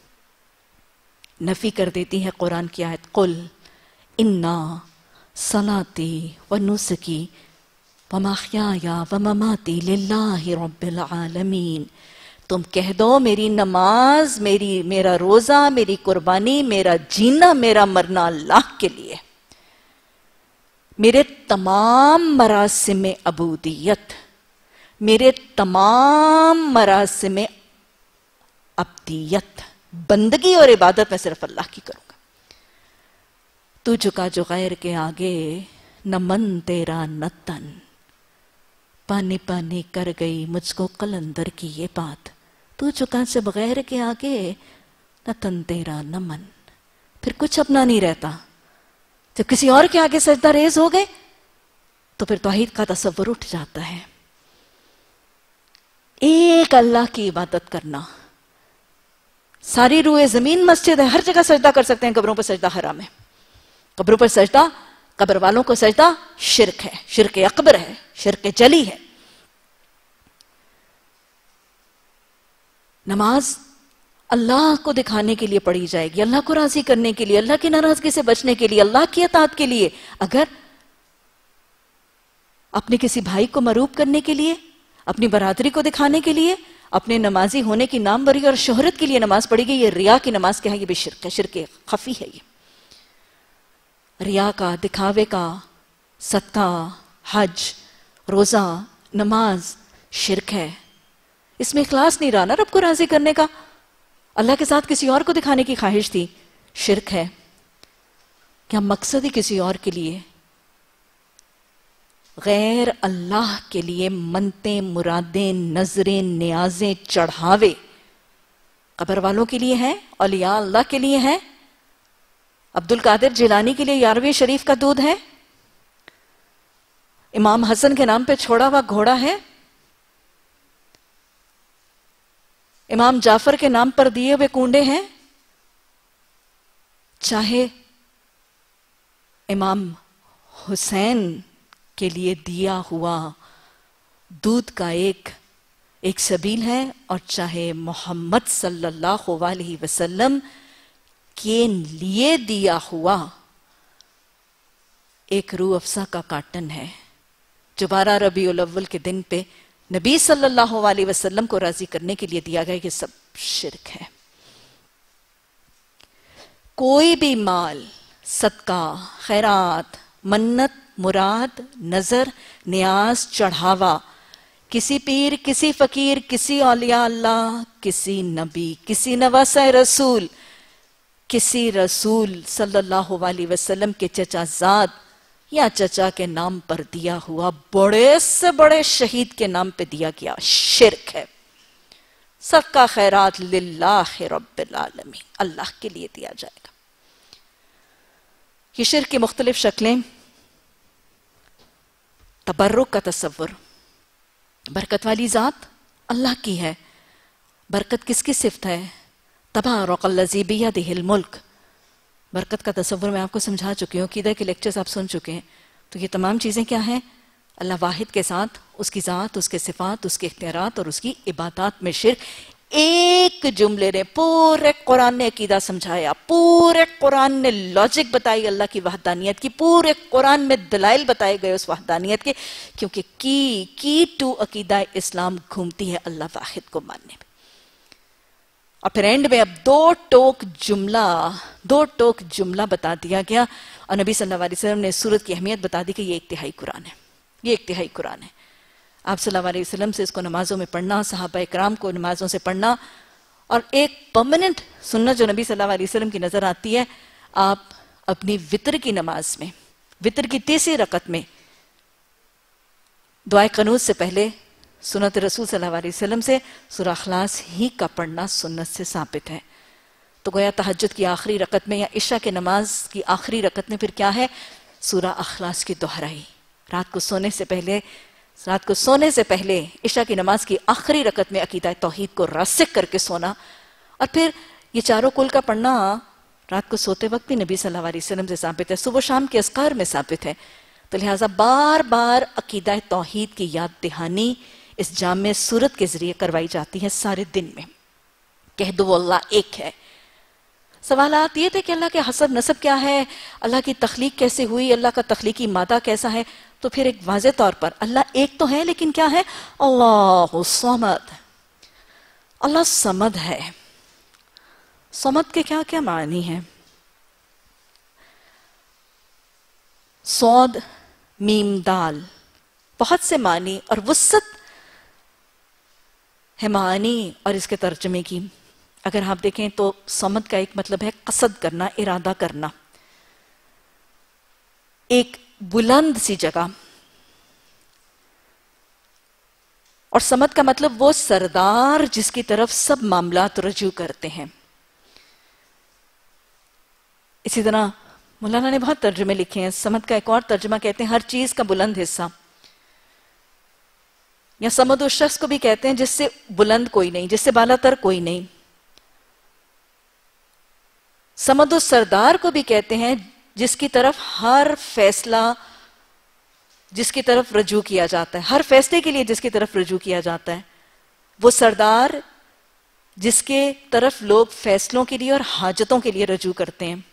نفی کر دیتی ہے قرآن کی آیت، قل انا صلاتی و نسکی و محیای و مماتی للہ رب العالمین۔ تم کہہ دو میری نماز، میرا روزہ، میری قربانی، میرا جینا، میرا مرنا اللہ کے لیے، میرے تمام مراسم عبودیت، میرے تمام مراسم عبدیت، بندگی اور عبادت میں صرف اللہ کی کروں گا۔ تو جھکا جو غیر کے آگے، نہ من تیرا نہ تن، پانی پانی کر گئی مجھ کو قلندر کی یہ بات۔ تو جھکا جب غیر کے آگے، نہ تن تیرا نہ من، پھر کچھ اپنا نہیں رہتا۔ جب کسی اور کے آگے سجدہ ریز ہو گئے تو پھر توحید کا تصور اٹھ جاتا ہے۔ ایک اللہ کی عبادت کرنا، ساری روئے زمین مسجد ہے، ہر جگہ سجدہ کر سکتے ہیں، قبروں پر سجدہ حرام ہے۔ قبروں پر سجدہ، قبر والوں کو سجدہ شرک ہے، شرک اکبر ہے، شرک جلی ہے۔ نماز اللہ کو دکھانے کے لیے پڑھی جائے گی، اللہ کو راضی کرنے کے لیے، اللہ کی ناراضگی سے بچنے کے لیے، اللہ کی اطاعت کے لیے۔ اگر اپنے کسی بھائی کو مروب کرنے کے لیے، اپنی برادری کو دکھانے کے لیے، اپنے نمازی ہونے کی نام بری اور شہرت کے لیے نماز پڑھی گئی، یہ ریا کی نماز کیا ہے؟ یہ بھی شرک ہے، شرک خفی ہے۔ یہ ریا کا، دکھاوے کا صدقہ، حج، روزہ، نماز شرک ہے۔ اس میں اخلاص نہیں رہا نا رب کو راضی کرنے کا، اللہ کے ساتھ کسی اور کو دکھانے کی خواہش تھی، شرک ہے۔ کیا مقصد ہی کسی اور کے لیے، غیر اللہ کے لیے منتیں، مرادیں، نظریں، نیازیں، چڑھاوے قبر والوں کے لیے ہیں، اولیاء اللہ کے لیے ہیں، عبد القادر جیلانی کے لیے 11ویں شریف کا دودھ ہے، امام حسن کے نام پہ چھوڑا ہوا گھوڑا ہے، امام جعفر کے نام پر دیے ہوئے کنڈے ہیں، چاہے امام حسین کے لیے دیا ہوا دودھ کا ایک سبیل ہے، اور چاہے محمد صلی اللہ علیہ وسلم کے لیے دیا ہوا ایک روح افزا کا کارٹن ہے، جو 12 ربیع الاول کے دن پہ نبی صلی اللہ علیہ وسلم کو راضی کرنے کے لیے دیا گیا۔ یہ سب شرک ہے۔ کوئی بھی مال، صدقہ، خیرات، منت، مراد، نظر، نیاز، چڑھاوا کسی پیر، کسی فقیر، کسی اولیاء اللہ، کسی نبی، کسی نواسہ رسول، کسی رسول صلی اللہ علیہ وسلم کے چچا زاد یا چچا کے نام پر دیا ہوا، بڑے سے بڑے شہید کے نام پہ دیا گیا، شرک ہے۔ صدقہ خیرات للہ رب العالمین، اللہ کے لیے دیا جائے گا۔ یہ شرک کی مختلف شکلیں: تبرک کا تصور، برکت والی ذات اللہ کی ہے، برکت کس کی صفت ہے؟ تبارک الذی بیدہ الملک۔ برکت کا تصور میں آپ کو سمجھا چکی ہوں، عقیدہ کے لیکچرز آپ سن چکے ہیں۔ تو یہ تمام چیزیں کیا ہیں؟ اللہ واحد کے ساتھ اس کی ذات، اس کے صفات، اس کے اختیارات اور اس کی عبادات میں شرک۔ ایک جملے نے پورے قرآن نے عقیدہ سمجھایا، پورے قرآن نے لاجک بتائی اللہ کی وحدانیت کی، پورے قرآن میں دلائل بتائے گئے اس وحدانیت کے، کیونکہ کی ٹو عقیدہ اسلام گھومتی ہے اللہ واحد کو ماننے میں۔ اور پھر اینڈ میں اب دو ٹوک جملہ بتا دیا گیا، اور نبی صلی اللہ علیہ وسلم نے سورت کی اہمیت بتا دی کہ یہ ایک تہائی قرآن ہے، یہ ایک تہائی قرآن ہے۔ آپ صلی اللہ علیہ وسلم سے اس کو نمازوں میں پڑھنا، صحابہ اکرام کو نمازوں سے پڑھنا، اور ایک پرماننٹ سنت جو نبی صلی اللہ علیہ وسلم کی نظر آتی ہے، آپ اپنی وتر کی نماز میں، وتر کی تیسری رکعت میں دعائے قنوت سے پہلے سنت رسول صلی اللہ علیہ وسلم سے سورہ اخلاص ہی کا پڑھنا سنت سے ثابت ہے۔ تو گویا تہجد کی آخری رکعت میں یا عشاء کے نماز کی آخری رکعت میں پھر کیا ہے؟ سورہ اخلاص کی دہرائی۔ رات کو سونے سے پہلے رات کو سونے سے پہلے عشاء کی نماز کی آخری رکعت میں عقیدہ توحید کو راسخ کر کے سونا، اور پھر یہ چاروں کل کا پڑھنا رات کو سوتے وقت بھی نبی صلی اللہ علیہ وسلم سے ثابت ہے، صبح و شام کے اذکار میں ثابت ہے. تو لہٰذا بار بار عقیدہ توحید کی یاد دہانی اس جامع سورت کے ذریعے کروائی جاتی ہے سارے دن میں. کہہ دو وہ اللہ ایک ہے. سوالات یہ تھے کہ اللہ کے حسب نسب کیا ہے، اللہ کی تخلیق کیسے ہوئی، اللہ کا تخلیقی مادہ کیسا ہے. تو پھر ایک واضح طور پر اللہ ایک تو ہے، لیکن کیا ہے؟ اللہ صمد. اللہ صمد ہے. صمد کے کیا کیا معنی ہیں؟ صاد میم دال، بہت سے معنی اور وسعت ہے معنی اور اس کے ترجمے کی. اگر آپ دیکھیں تو صمد کا ایک مطلب ہے قصد کرنا، ارادہ کرنا، ایک بلند سی جگہ. اور صمد کا مطلب وہ سردار جس کی طرف سب معاملات رجوع کرتے ہیں. اسی طرح مولانا نے بہت ترجمے لکھے ہیں. صمد کا ایک اور ترجمہ کہتے ہیں ہر چیز کا بلند حصہ، یا صمد اس شخص کو بھی کہتے ہیں جس سے بلند کوئی نہیں، جس سے بالا تر کوئی نہیں. صمد اس سردار کو بھی کہتے ہیں جس کی طرف ہر فیصلہ، جس کی طرف رجوع کیا جاتا ہے، ہر فیصلے کے لیے جس کی طرف رجوع کیا جاتا ہے. وہ سردار جس کے طرف لوگ فیصلوں کے لیے اور حاجتوں کے لیے رجوع کرتے ہیں.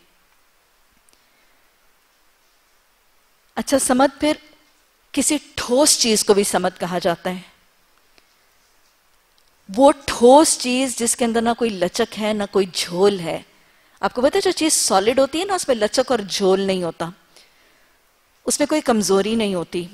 اچھا، صمد پھر کسی ٹھوس چیز کو بھی صمد کہا جاتا ہے. وہ ٹھوس چیز جس کے اندر نہ کوئی لچک ہے نہ کوئی جھول ہے. آپ کو پتا ہے جو چیز سالڈ ہوتی ہے نا، اس میں لچک اور جھول نہیں ہوتا، اس میں کوئی کمزوری نہیں ہوتی.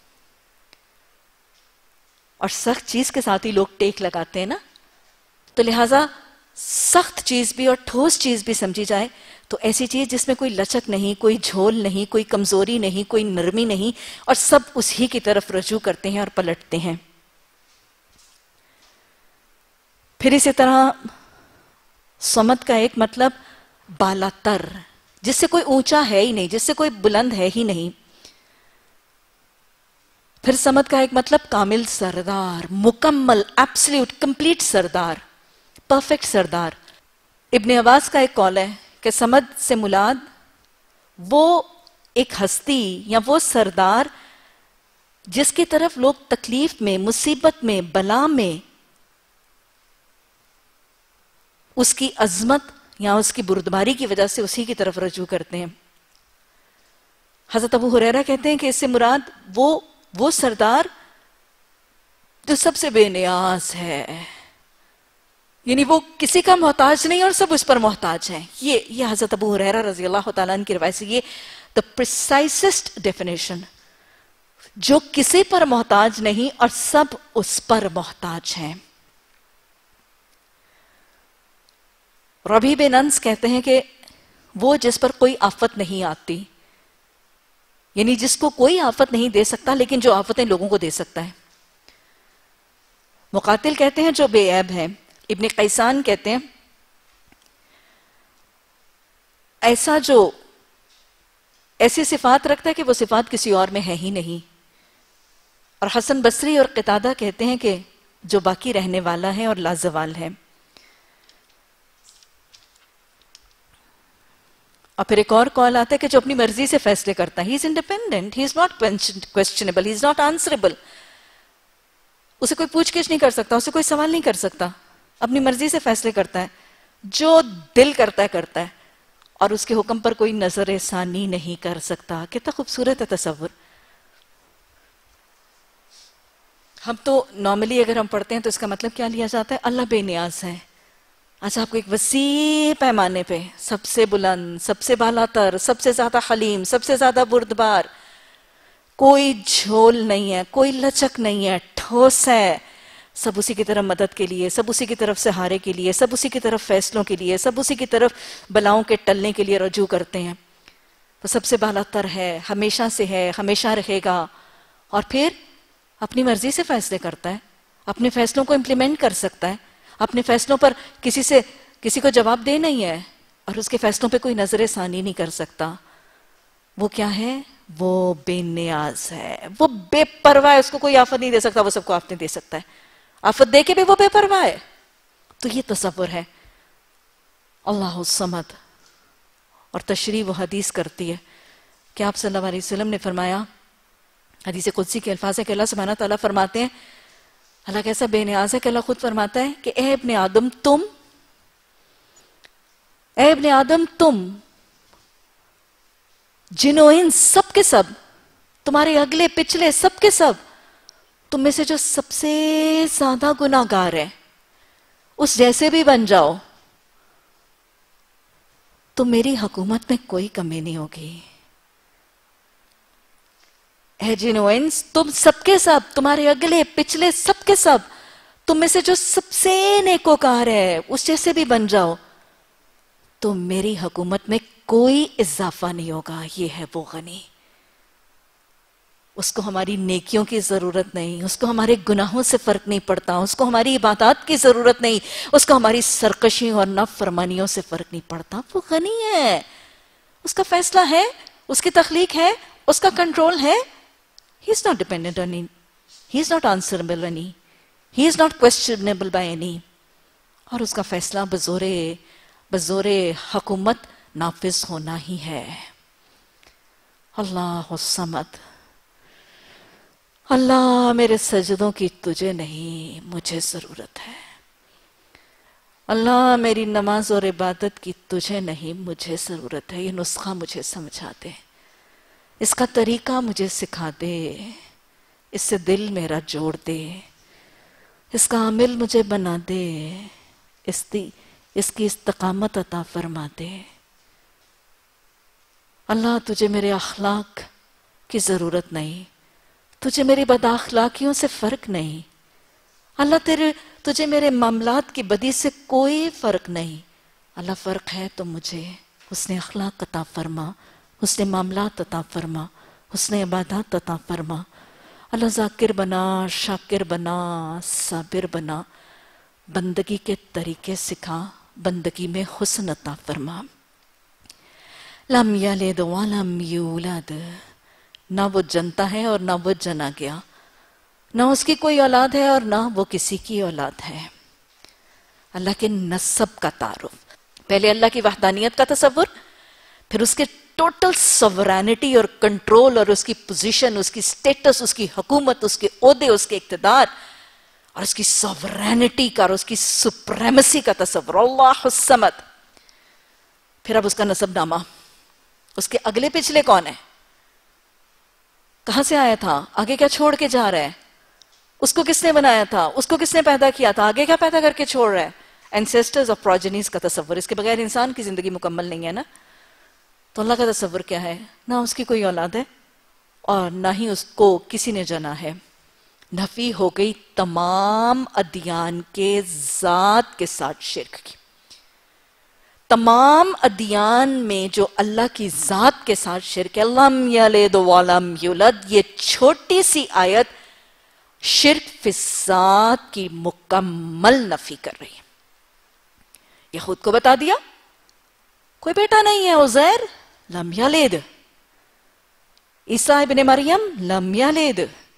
اور سخت چیز کے ساتھ ہی لوگ ٹیک لگاتے ہیں نا. تو لہٰذا سخت چیز بھی اور ٹھوس چیز بھی سمجھی جائے تو ایسی چیز جس میں کوئی لچک نہیں، کوئی جھول نہیں، کوئی کمزوری نہیں، کوئی نرمی نہیں، اور سب اسی کی طرف رجوع کرتے ہیں اور پلٹتے ہیں. پھر اسی طرح صمد کا ایک مطلب بالا تر، جس سے کوئی اونچا ہے ہی نہیں، جس سے کوئی بلند ہے ہی نہیں. پھر صمد کا ایک مطلب کامل سردار، مکمل، ایبسلیوٹ، کمپلیٹ سردار، پرفیکٹ سردار. ابن عباس کا ایک قول ہے کہ صمد سے مراد وہ ایک ہستی یا وہ سردار جس کی طرف لوگ تکلیف میں، مصیبت میں، بلا میں اس کی عظمت یا اس کی بردباری کی وجہ سے اسی کی طرف رجوع کرتے ہیں. حضرت ابو ہریرہ کہتے ہیں کہ اس سے مراد وہ سردار جو سب سے بے نیاز ہے، یعنی وہ کسی کا محتاج نہیں اور سب اس پر محتاج ہیں. یہ حضرت ابو ہریرہ رضی اللہ تعالیٰ عنہ کی روایت سے، یہ the precisest definition، جو کسی پر محتاج نہیں اور سب اس پر محتاج ہیں. ربیع بن انس کہتے ہیں کہ وہ جس پر کوئی آفت نہیں آتی، یعنی جس کو کوئی آفت نہیں دے سکتا لیکن جو آفتیں لوگوں کو دے سکتا ہے. مقاتل کہتے ہیں جو بے عیب ہے. ابن قیسان کہتے ہیں ایسا جو ایسی صفات رکھتا ہے کہ وہ صفات کسی اور میں ہے ہی نہیں. اور حسن بصری اور قتادہ کہتے ہیں کہ جو باقی رہنے والا ہے اور لازوال ہے. اور پھر ایک اور قول آتا ہے کہ جو اپنی مرضی سے فیصلے کرتا ہے. He is independent, he is not questionable, he is not answerable. اسے کوئی پوچھ گچھ نہیں کر سکتا، اسے کوئی سوال نہیں کر سکتا. اپنی مرضی سے فیصلے کرتا ہے، جو دل کرتا ہے کرتا ہے، اور اس کے حکم پر کوئی نظر ثانی نہیں کر سکتا. کتنا خوبصورت ہے تصور. ہم تو نارملی اگر ہم پڑھتے ہیں تو اس کا مطلب کیا لیا جاتا ہے؟ اللہ بے نیاز ہے. اچھا، آپ کو ایک وسیع پیمانے پہ سب سے بلند، سب سے بالا تر، سب سے زیادہ حلیم، سب سے زیادہ بردبار، کوئی جھول نہیں ہے، کوئی لچک نہیں ہے، ٹھوس ہے. سب اسی کی طرف مدد کے لیے، سب اسی کی طرف سہارے کے لیے، سب اسی کی طرف فیصلوں کے لیے، سب اسی کی طرف بلاؤں کے ٹلنے کے لیے رجوع کرتے ہیں. وہ سب سے بالا تر ہے، ہمیشہ سے ہے، ہمیشہ رہے گا. اور پھر اپنی مرضی سے فیصلے کرتا ہے، اپنے فیصلوں کو امپلیمنٹ کر سکتا ہے. اپنے فیصلوں پر کسی کو جواب دے نہیں ہے، اور اس کے فیصلوں پہ کوئی نظر ثانی نہیں کر سکتا. وہ کیا ہے؟ وہ بے نیاز ہے، وہ بے پرواہ ہے، اس کو کوئی آفت نہیں دے سکتا، وہ سب کو آفتیں دے سکتا ہے، آفت دے کے بھی وہ بے پرواہ ہے۔ تو یہ تصور ہے اللہ الصمد۔ اور تشریح وہ حدیث کرتی ہے کہ آپ صلی اللہ علیہ وسلم نے فرمایا، حدیث قدسی کے الفاظ ہے کہ اللہ سبحانہ تعالیٰ فرماتے ہیں، اللہ کیسا بے نیاز ہے کہ اللہ خود فرماتا ہے کہ اے ابن آدم تم جنو انس سب کے سب، تمہارے اگلے پچھلے سب کے سب، تم میں سے جو سب سے زیادہ گناہ گار ہے اس جیسے بھی بن جاؤ تو میری حکومت میں کوئی کمی نہیں ہوگی۔ اے جنو انس تم سب کے سب، تمہارے اگلے پچھلے سب کے سب، تم میں سے جو سب سے نیکوکار ہے اس جیسے بھی بن جاؤ تو میری حکومت میں کوئی اضافہ نہیں ہوگا۔ یہ ہے وہ غنی، اس کو ہماری نیکیوں کی ضرورت نہیں، اس کو ہمارے گناہوں سے فرق نہیں پڑتا، اس کو ہماری عبادات کی ضرورت نہیں، اس کو ہماری سرکشیوں اور نافرمانیوں سے فرق نہیں پڑتا۔ وہ غنی ہے، اس کا فیصلہ ہے، اس کی تخلیق ہے، اس کا کنٹرول ہے۔ He is not dependent on any. He is not answerable by any. He is not questionable by any. اور اس کا فیصلہ بزور حکومت نافذ ہونا ہی ہے۔ اللہ الصمد، اللہ میرے سجدوں کی تجھے نہیں مجھے ضرورت ہے، اللہ میری نماز اور عبادت کی تجھے نہیں مجھے ضرورت ہے۔ یہ نسخہ مجھے سمجھا دے، اس کا طریقہ مجھے سکھا دے، اس سے دل میرا جوڑ دے، اس کا عامل مجھے بنا دے، اس کی استقامت عطا فرما دے۔ اللہ تجھے میرے اخلاق کی ضرورت نہیں، تجھے میری بداخلاقیوں سے فرق نہیں، اللہ تجھے میرے معاملات کی بدی سے کوئی فرق نہیں۔ اللہ فرق ہے تو مجھے حسن اخلاق عطا فرما، حسن معاملات عطا فرما، حسن عبادات عطا فرما۔ اللہ ذاکر بنا، شاکر بنا، صابر بنا، بندگی کے طریقے سکھا، بندگی میں حسن عطا فرما۔ لم یلد ولم یولد، نہ وہ جنتا ہے اور نہ وہ جنا گیا، نہ اس کی کوئی اولاد ہے اور نہ وہ کسی کی اولاد ہے۔ اللہ کے نسب کا تعارف، پہلے اللہ کی وحدانیت کا تصور، پھر اس کے ٹوٹل سورینٹی اور کنٹرول اور اس کی پوزیشن، اس کی سٹیٹس، اس کی حکومت، اس کے عہدے، اس کے اقتدار اور اس کی سورینٹی کا اور اس کی سپریمیسی کا تصور، اللہ الصمد۔ پھر اب اس کا نسب نامہ، اس کے اگلے پچھلے کون ہیں، کہاں سے آیا تھا، آگے کیا چھوڑ کے جا رہا ہے، اس کو کس نے بنایا تھا، اس کو کس نے پیدا کیا تھا، آگے کیا پیدا کر کے چھوڑ رہا ہے۔ اینسیسٹرز اور پروجینیز کا تصور، اس کے بغیر انسان کی زندگی مکمل نہیں ہے نا۔ تو اللہ کا تصور کیا ہے، نہ اس کی کوئی اولاد ہے اور نہ ہی اس کو کسی نے جنا ہے۔ نفی ہو گئی تمام ادیان کے ذات کے ساتھ شرک کی۔ تمام ادیان میں جو اللہ کی ذات کے ساتھ شرک ہے، لم یلد ولم یولد، یہ چھوٹی سی آیت شرک فی الذات کی مکمل نفی کر رہی ہے۔ یہ خود کو بتا دیا کوئی بیٹا نہیں ہے، عزیر لم یلد، عیسیٰ ابن مریم لم یلد۔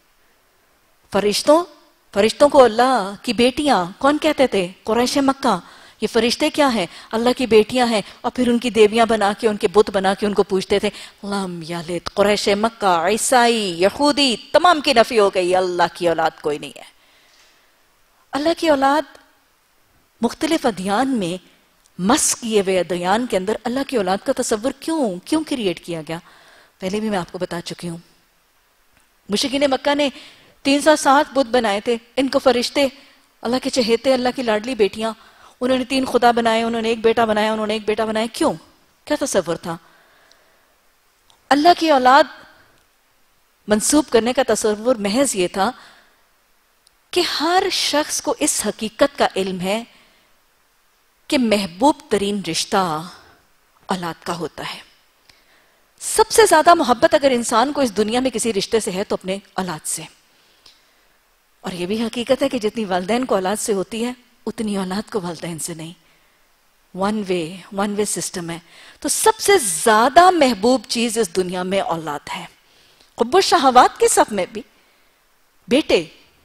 فرشتوں کو اللہ کی بیٹیاں کون کہتے تھے، قریش مکہ، یہ فرشتے کیا ہیں، اللہ کی بیٹیاں ہیں، اور پھر ان کی دیویاں بنا کے، ان کے بت بنا کے ان کو پوجتے تھے۔ لم یلد، قریش مکہ، عیسائی، یہودی، تمام کی نفی ہو گئی، اللہ کی اولاد کوئی نہیں ہے۔ اللہ کی اولاد مختلف ادیان میں، مسخ کیے ہوئے ادیان کے اندر اللہ کی اولاد کا تصور کیوں کریٹ کیا گیا، پہلے بھی میں آپ کو بتا چکی ہوں۔ مشرکین مکہ نے 307 بت بنائے تھے، ان کو فرشتے، اللہ کے چہیتے، اللہ کی لاڈلی بیٹیاں، انہوں نے 3 خدا بنائے، انہوں نے ایک بیٹا بنایا، انہوں نے ایک بیٹا بنایا۔ کیوں؟ کیا تصور تھا؟ اللہ کی اولاد منسوب کرنے کا تصور محض یہ تھا کہ ہر شخص کو اس حقیقت کا علم ہے کہ محبوب ترین رشتہ اولاد کا ہوتا ہے۔ سب سے زیادہ محبت اگر انسان کو اس دنیا میں کسی رشتے سے ہے تو اپنے اولاد سے، اور یہ بھی حقیقت ہے کہ جتنی والدین کو اولاد سے ہوتی ہے اتنی اولاد کو والدین سے نہیں۔ ون وے سسٹم ہے۔ تو سب سے زیادہ محبوب چیز اس دنیا میں اولاد ہے۔ حب و شہوات کی صف میں بھی بیٹے.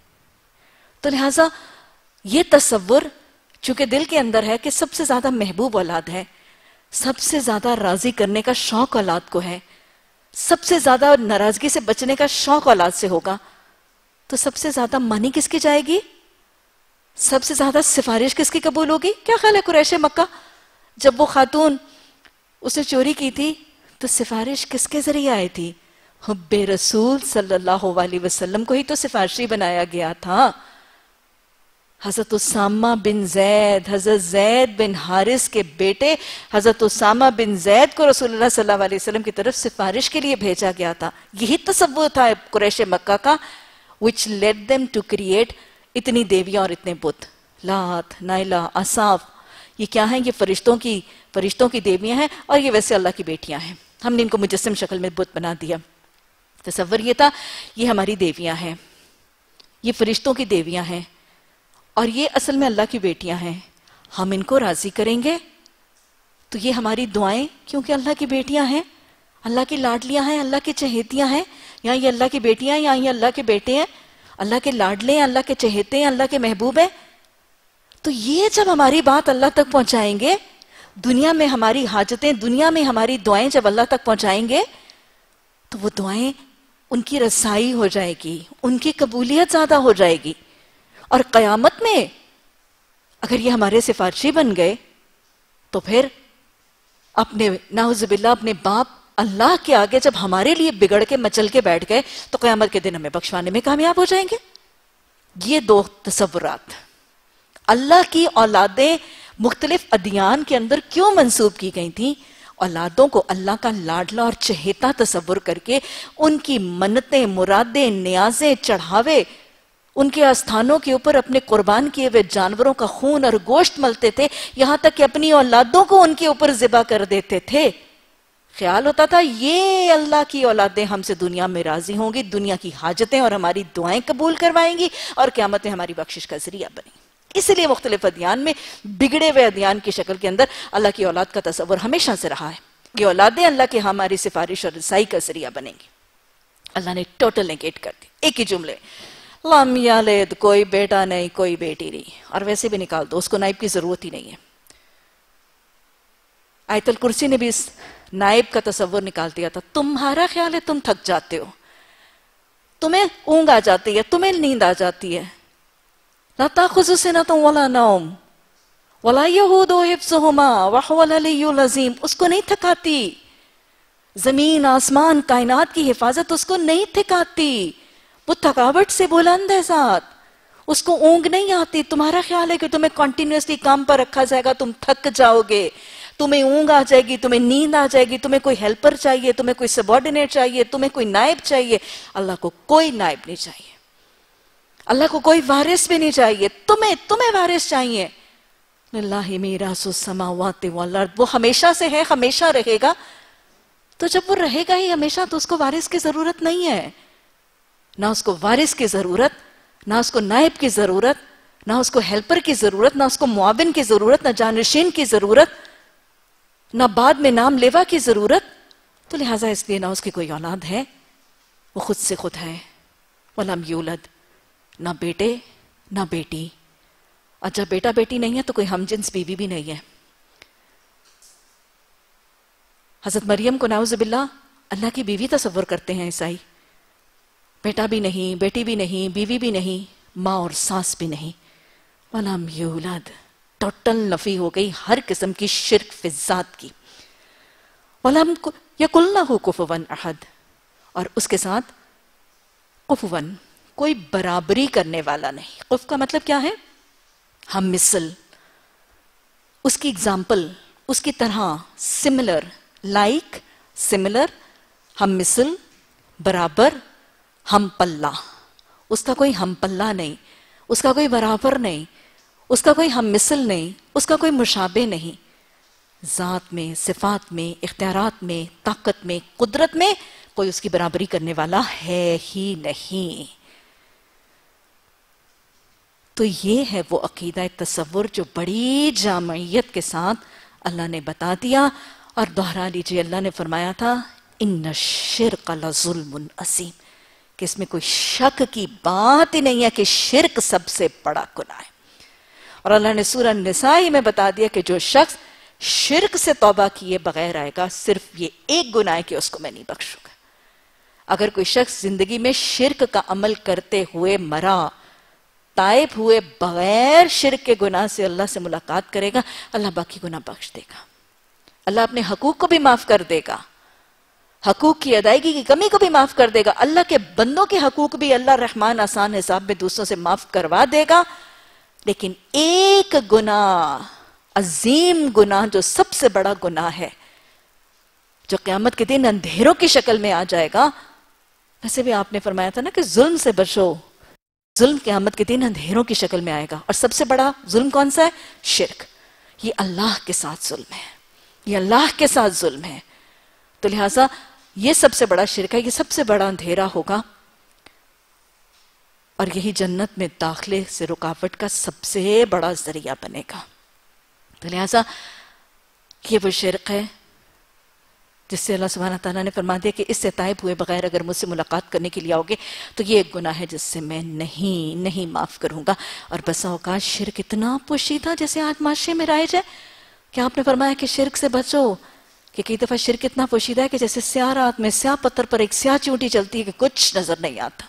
تو لہٰذا یہ تصور چونکہ دل کے اندر ہے کہ سب سے زیادہ محبوب اولاد ہے، سب سے زیادہ راضی کرنے کا شوق اولاد کو ہے، سب سے زیادہ ناراضگی سے بچنے کا شوق اولاد سے ہوگا، تو سب سے زیادہ مانی کس کی جائے گی؟ سب سے زیادہ سفارش کس کی قبول ہوگی؟ کیا خیال ہے قریش مکہ جب وہ خاتون اس نے چوری کی تھی تو سفارش کس کے ذریعے آئی تھی؟ حب رسول صلی اللہ علیہ وسلم کو ہی تو سفارشی بنایا گیا تھا. حضرت اسامہ بن زید، حضرت زید بن حارث کے بیٹے حضرت اسامہ بن زید کو رسول اللہ صلی اللہ علیہ وسلم کی طرف سفارش کے لیے بھیجا گیا تھا. یہی تصور تھا قریش مکہ کا which led them to create اتنی دیویاں اور اتنے بت. لات، نائلہ، اصاف، یہ کیا ہیں؟ یہ فرشتوں کی دیویاں ہیں اور یہ ویسے اللہ کی بیٹیاں ہیں. ہم نے ان کو مجسم شکل میں بت بنا دیا. تصور یہ تھا یہ ہماری دیویاں ہیں، یہ فرشتوں کی دیویاں ہیں اور یہ اصل میں اللہ کی بیٹیاں ہیں. ہم ان کو راضی کریں گے تو یہ ہماری دعائیں، کیونکہ اللہ کی بیٹیاں ہیں، اللہ کی لاڈلیاں ہیں، اللہ کی چہیتیاں ہیں. یہاں یہ اللہ کی بیٹیاں ہیں، یہاں یہ اللہ کے بیٹے ہیں، اللہ کے لاڈلے ہیں، اللہ کے چہیتے ہیں، اللہ کے محبوب ہیں. تو یہ جب ہماری بات اللہ تک پہنچائیں گے، دنیا میں ہماری حاجتیں، دنیا میں ہماری دعائیں جب اللہ تک پہنچائیں گے تو وہ دعائیں ان کی رسائی ہو جائے گی، ان کی قبولیت زیادہ ہو جائے گی. اور قیامت میں اگر یہ ہمارے سفارشی بن گئے تو پھر اپنے نعوذ باللہ اپنے باپ اللہ کے آگے جب ہمارے لیے بگڑ کے مچل کے بیٹھ گئے تو قیامت کے دن ہمیں بخشوانے میں کامیاب ہو جائیں گے. یہ دو تصورات اللہ کی اولادیں مختلف ادیان کے اندر کیوں منسوب کی گئی تھیں؟ اولادوں کو اللہ کا لاڈلا اور چہیتا تصور کر کے ان کی منتیں، مرادیں، نیازیں، چڑھاوے، ان کے آستھانوں کے اوپر اپنے قربان کیے ہوئے جانوروں کا خون اور گوشت ملتے تھے، یہاں تک کہ اپنی اولادوں کو ان کے اوپر ذبح کر دیتے تھے. خیال ہوتا تھا یہ اللہ کی اولادیں ہم سے دنیا میں راضی ہوں گی، دنیا کی حاجتیں اور ہماری دعائیں قبول کروائیں گی اور قیامت میں ہماری بخشش کا ذریعہ بنیں گی. اس لیے مختلف ادیان میں بگڑے ہوئے ادیان کی شکل کے اندر اللہ کی اولاد کا تصور ہمیشہ سے رہا ہے. یہ اولادیں اللہ کے ہماری سفارش اور رسائی کا ذریعہ بنیں گی. اللہ نے ٹوٹل نیگیٹ کر دی ایک ہی جملے، لم یلد، کوئی بیٹا نہیں، کوئی بیٹی نہیں. اور ویسے بھی نکال دو، اس کو نائب کی ضرورت ہی نہیں ہے. آیت الکرسی نے بھی اس نائب کا تصور نکال دیا تھا. تمہارا خیال ہے تم تھک جاتے ہو، تمہیں اونگ آ جاتی ہے، تمہیں نیند آ جاتی ہے. لا تأخذ سنة ولا نوم ولا يؤوده حفظهما وهو العلي العظيم. اس کو نہیں تھکاتی، زمین آسمان کائنات کی حفاظت اس کو نہیں تھکاتی. وہ تھکاوٹ سے بلند ہے ذات، اس کو اونگ نہیں آتی. تمہارا خیال ہے کہ تمہیں کنٹینیوسلی کام پر رکھا جائے گا، تم تھک جاؤ گے، تمہیں اونگ آ جائے گی، تمہیں نیند آ جائے گی، تمہیں کوئی ہیلپر چاہیے، تمہیں کوئی سبارڈینیٹ چاہیے، تمہیں کوئی نائب چاہیے. اللہ کو کوئی نائب نہیں چاہیے، اللہ کو کوئی وارث بھی نہیں چاہیے. تمہیں وارث چاہیے. للہ میراث السماوات والارض، وہ ہمیشہ سے ہے، ہمیشہ رہے گا. تو جب وہ رہے گا ہی ہمیشہ تو اس کو وارث کی ضرورت نہیں ہے. نہ اس کو وارث کی ضرورت، نہ اس کو نائب کی ضرورت، نہ اس کو ہیلپر کی ضرورت، نہ اس کو معاون کی ضرورت، نہ جانشین کی ضرورت، نہ بعد میں نام لیوا کی ضرورت. تو لہٰذا اس لیے نہ اس کی کوئی اولاد ہے، وہ خود سے خود ہے. وَلَمْ يُولَدْ، نہ بیٹے نہ بیٹی. اور جب بیٹا بیٹی نہیں ہے تو کوئی ہم جنس بیوی بھی نہیں ہے. حضرت مریم کو نعوذ باللہ اللہ کی بیوی تصور کرتے ہیں عیسائی. بیٹا بھی نہیں، بیٹی بھی نہیں، بیوی بھی نہیں، ماں اور ساس بھی نہیں. وَلَمْ يُولَدْ، ٹوٹل نفی ہو گئی ہر قسم کی شرک فی الذات کی. وَلَمْ يَكُنْ لَهُ كُفُوًا أَحَدٌ، اور اس کے ساتھ کفواً، کوئی برابری کرنے والا نہیں. قف کا مطلب کیا ہے؟ ہم مثل، اس کی اگزامپل، اس کی طرح، سملر، لائک، سملر، ہم مثل، برابر، ہم پلہ. اس کا کوئی ہم پلہ نہیں، اس کا کوئی برابر نہیں، اس کا کوئی ہم مثل نہیں، اس کا کوئی مشابہ نہیں. ذات میں، صفات میں، اختیارات میں، طاقت میں، قدرت میں کوئی اس کی برابری کرنے والا ہے ہی نہیں. تو یہ ہے وہ عقیدہ تصور جو بڑی جامعیت کے ساتھ اللہ نے بتا دیا. اور دہرا لیجئے، اللہ نے فرمایا تھا ان الشرک لظلم عظیم، کہ اس میں کوئی شک کی بات ہی نہیں ہے کہ شرک سب سے بڑا گناہ ہے۔ اور اللہ نے سورہ النساء میں بتا دیا کہ جو شخص شرک سے توبہ کیے بغیر آئے گا، صرف یہ ایک گناہ ہے کہ اس کو میں نہیں بخشوں گا۔ اگر کوئی شخص زندگی میں شرک کا عمل کرتے ہوئے مرا، تائب ہوئے بغیر شرک کے گناہ سے اللہ سے ملاقات کرے گا، اللہ باقی گناہ بخش دے گا، اللہ اپنے حقوق کو بھی معاف کر دے گا، حقوق کی ادائیگی کی کمی کو بھی معاف کر دے گا، اللہ کے بندوں کے حقوق بھی اللہ رحمان آسان حساب میں دوسروں سے معاف کروا دے گا۔ لیکن ایک گناہ، عظیم گناہ، جو سب سے بڑا گناہ ہے، جو قیامت کے دن اندھیروں کی شکل میں آ جائے گا، ویسے بھی آپ نے فرمایا تھا نا کہ ظلم سے بچو، ظلم قیامت کے دن اندھیروں کی شکل میں آئے گا، اور سب سے بڑا ظلم کون سا ہے؟ شرک۔ یہ اللہ کے ساتھ ظلم ہے، یہ اللہ کے ساتھ ظلم ہے، تو لہٰذا یہ سب سے بڑا شرک ہے، یہ سب سے بڑا اندھیرا ہوگا، اور یہی جنت میں داخلے سے رکاوٹ کا سب سے بڑا ذریعہ بنے گا۔ تو لہٰذا یہ وہ شرک ہے جس سے اللہ سبحانہ تعالیٰ نے فرما دیا کہ اس سے تائب ہوئے بغیر اگر مجھ سے ملاقات کرنے کے لیے آؤ گے تو یہ ایک گناہ ہے جس سے میں نہیں معاف کروں گا۔ اور بسا اوقات شرک اتنا پوشیدہ جیسے آج معاشرے میں رائج ہے کہ آپ نے فرمایا کہ شرک سے بچو، کہ کئی دفعہ شرک اتنا پوشیدہ ہے کہ جیسے سیاہ رات میں سیاہ پتھر پر ایک سیاہ چونٹی چلتی ہے کہ کچھ نظر نہیں آتا۔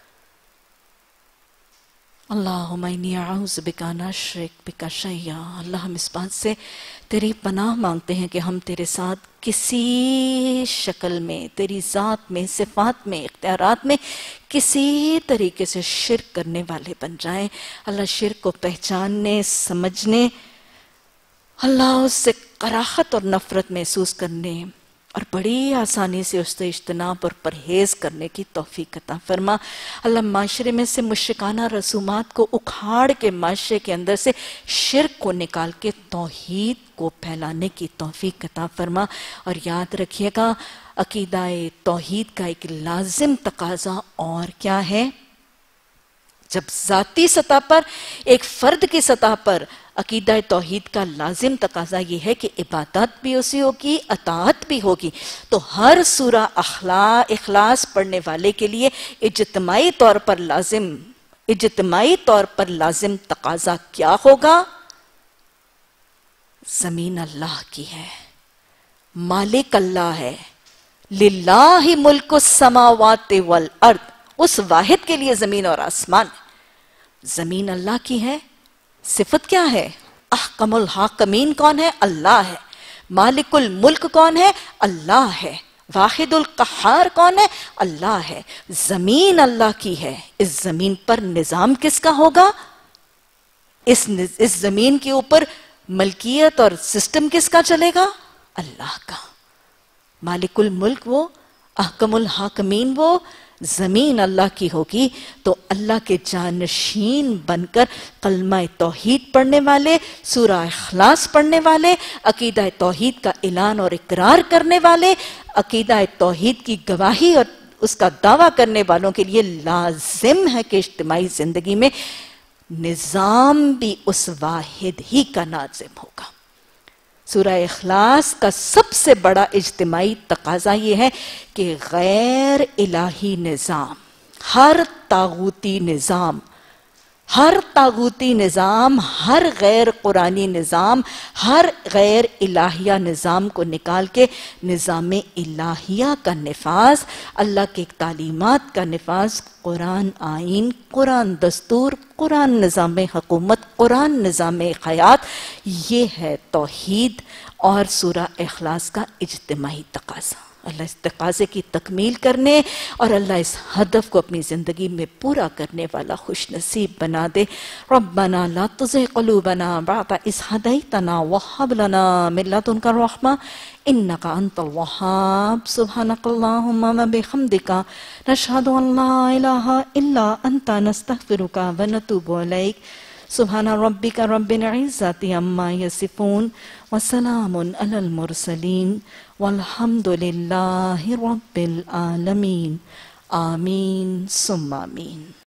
اللہم انی اعوذ بک ان اشرک بک شیئا، اللہ ہم اس بات سے تیری پناہ مانگتے ہیں کہ ہم تیرے ساتھ کسی شکل میں، تیری ذات میں، صفات میں، اختیارات میں کسی طریقے سے شرک کرنے والے بن جائیں۔ اللہ شرک کو پہچاننے، سمجھنے، اللہ اس سے کراہت اور نفرت محسوس کرنے اور بڑی آسانی سے اس سے اجتناب اور پرہیز کرنے کی توفیق عطا فرما۔ اللہ معاشرے میں سے مشرکانہ رسومات کو اکھاڑ کے معاشرے کے اندر سے شرک کو نکال کے توحید کو پھیلانے کی توفیق عطا فرما۔ اور یاد رکھیے گا، عقیدہ توحید کا ایک لازم تقاضا اور کیا ہے؟ جب ذاتی سطح پر، ایک فرد کی سطح پر عقیدہ توحید کا لازم تقاضا یہ ہے کہ عبادت بھی اسی ہوگی، اطاعت بھی ہوگی، تو ہر سورہ اخلاص پڑھنے والے کے لیے اجتماعی طور پر لازم تقاضا کیا ہوگا؟ زمین اللہ کی ہے، مالک اللہ ہے، للہ ملک السماوات والارض، اس واحد کے لیے زمین اور آسمان، زمین اللہ کی ہے۔ صفت کیا ہے؟ احکم الحاکمین کون ہے؟ اللہ ہے۔ مالک الملک کون ہے؟ اللہ ہے۔ واحد القہار کون ہے؟ اللہ ہے۔ زمین اللہ کی ہے، اس زمین پر نظام کس کا ہوگا؟ اس زمین کے اوپر ملکیت اور سسٹم کس کا چلے گا؟ اللہ کا۔ مالک الملک وہ، احکم الحاکمین وہ، زمین اللہ کی ہوگی، تو اللہ کے جانشین بن کر کلمہ توحید پڑھنے والے، سورہ اخلاص پڑھنے والے، عقیدہ توحید کا اعلان اور اقرار کرنے والے، عقیدہ توحید کی گواہی اور اس کا دعویٰ کرنے والوں کے لیے لازم ہے کہ اجتماعی زندگی میں نظام بھی اس واحد ہی کا ناظم ہوگا۔ سورہ اخلاص کا سب سے بڑا اجتماعی تقاضا یہ ہے کہ غیر الہی نظام، ہر طاغوتی نظام، ہر غیر قرآنی نظام، ہر غیر الہیہ نظام کو نکال کے نظام الہیہ کا نفاذ، اللہ کے تعلیمات کا نفاذ، قرآن آئین، قرآن دستور، قرآن نظام حکومت، قرآن نظام حیات، یہ ہے توحید اور سورہ اخلاص کا اجتماعی تقاضا۔ اللہ اس تقاضے کی تکمیل کرنے اور اللہ اس ہدف کو اپنی زندگی میں پورا کرنے والا خوش نصیب بنا دے۔ ربنا لا تزغ قلوبنا بعد اذ ہدیتنا وہب لنا من لدنک الرحمہ انک انت الوہاب۔ سبحانک اللہم وبحمدک نشہد ان لا الہ الا انت نستغفرک ونتوب الیک۔ سبحان ربک رب العزۃ عما یصفون وسلام علی المرسلین والحمد للہ رب العالمین۔ آمین ثم آمین۔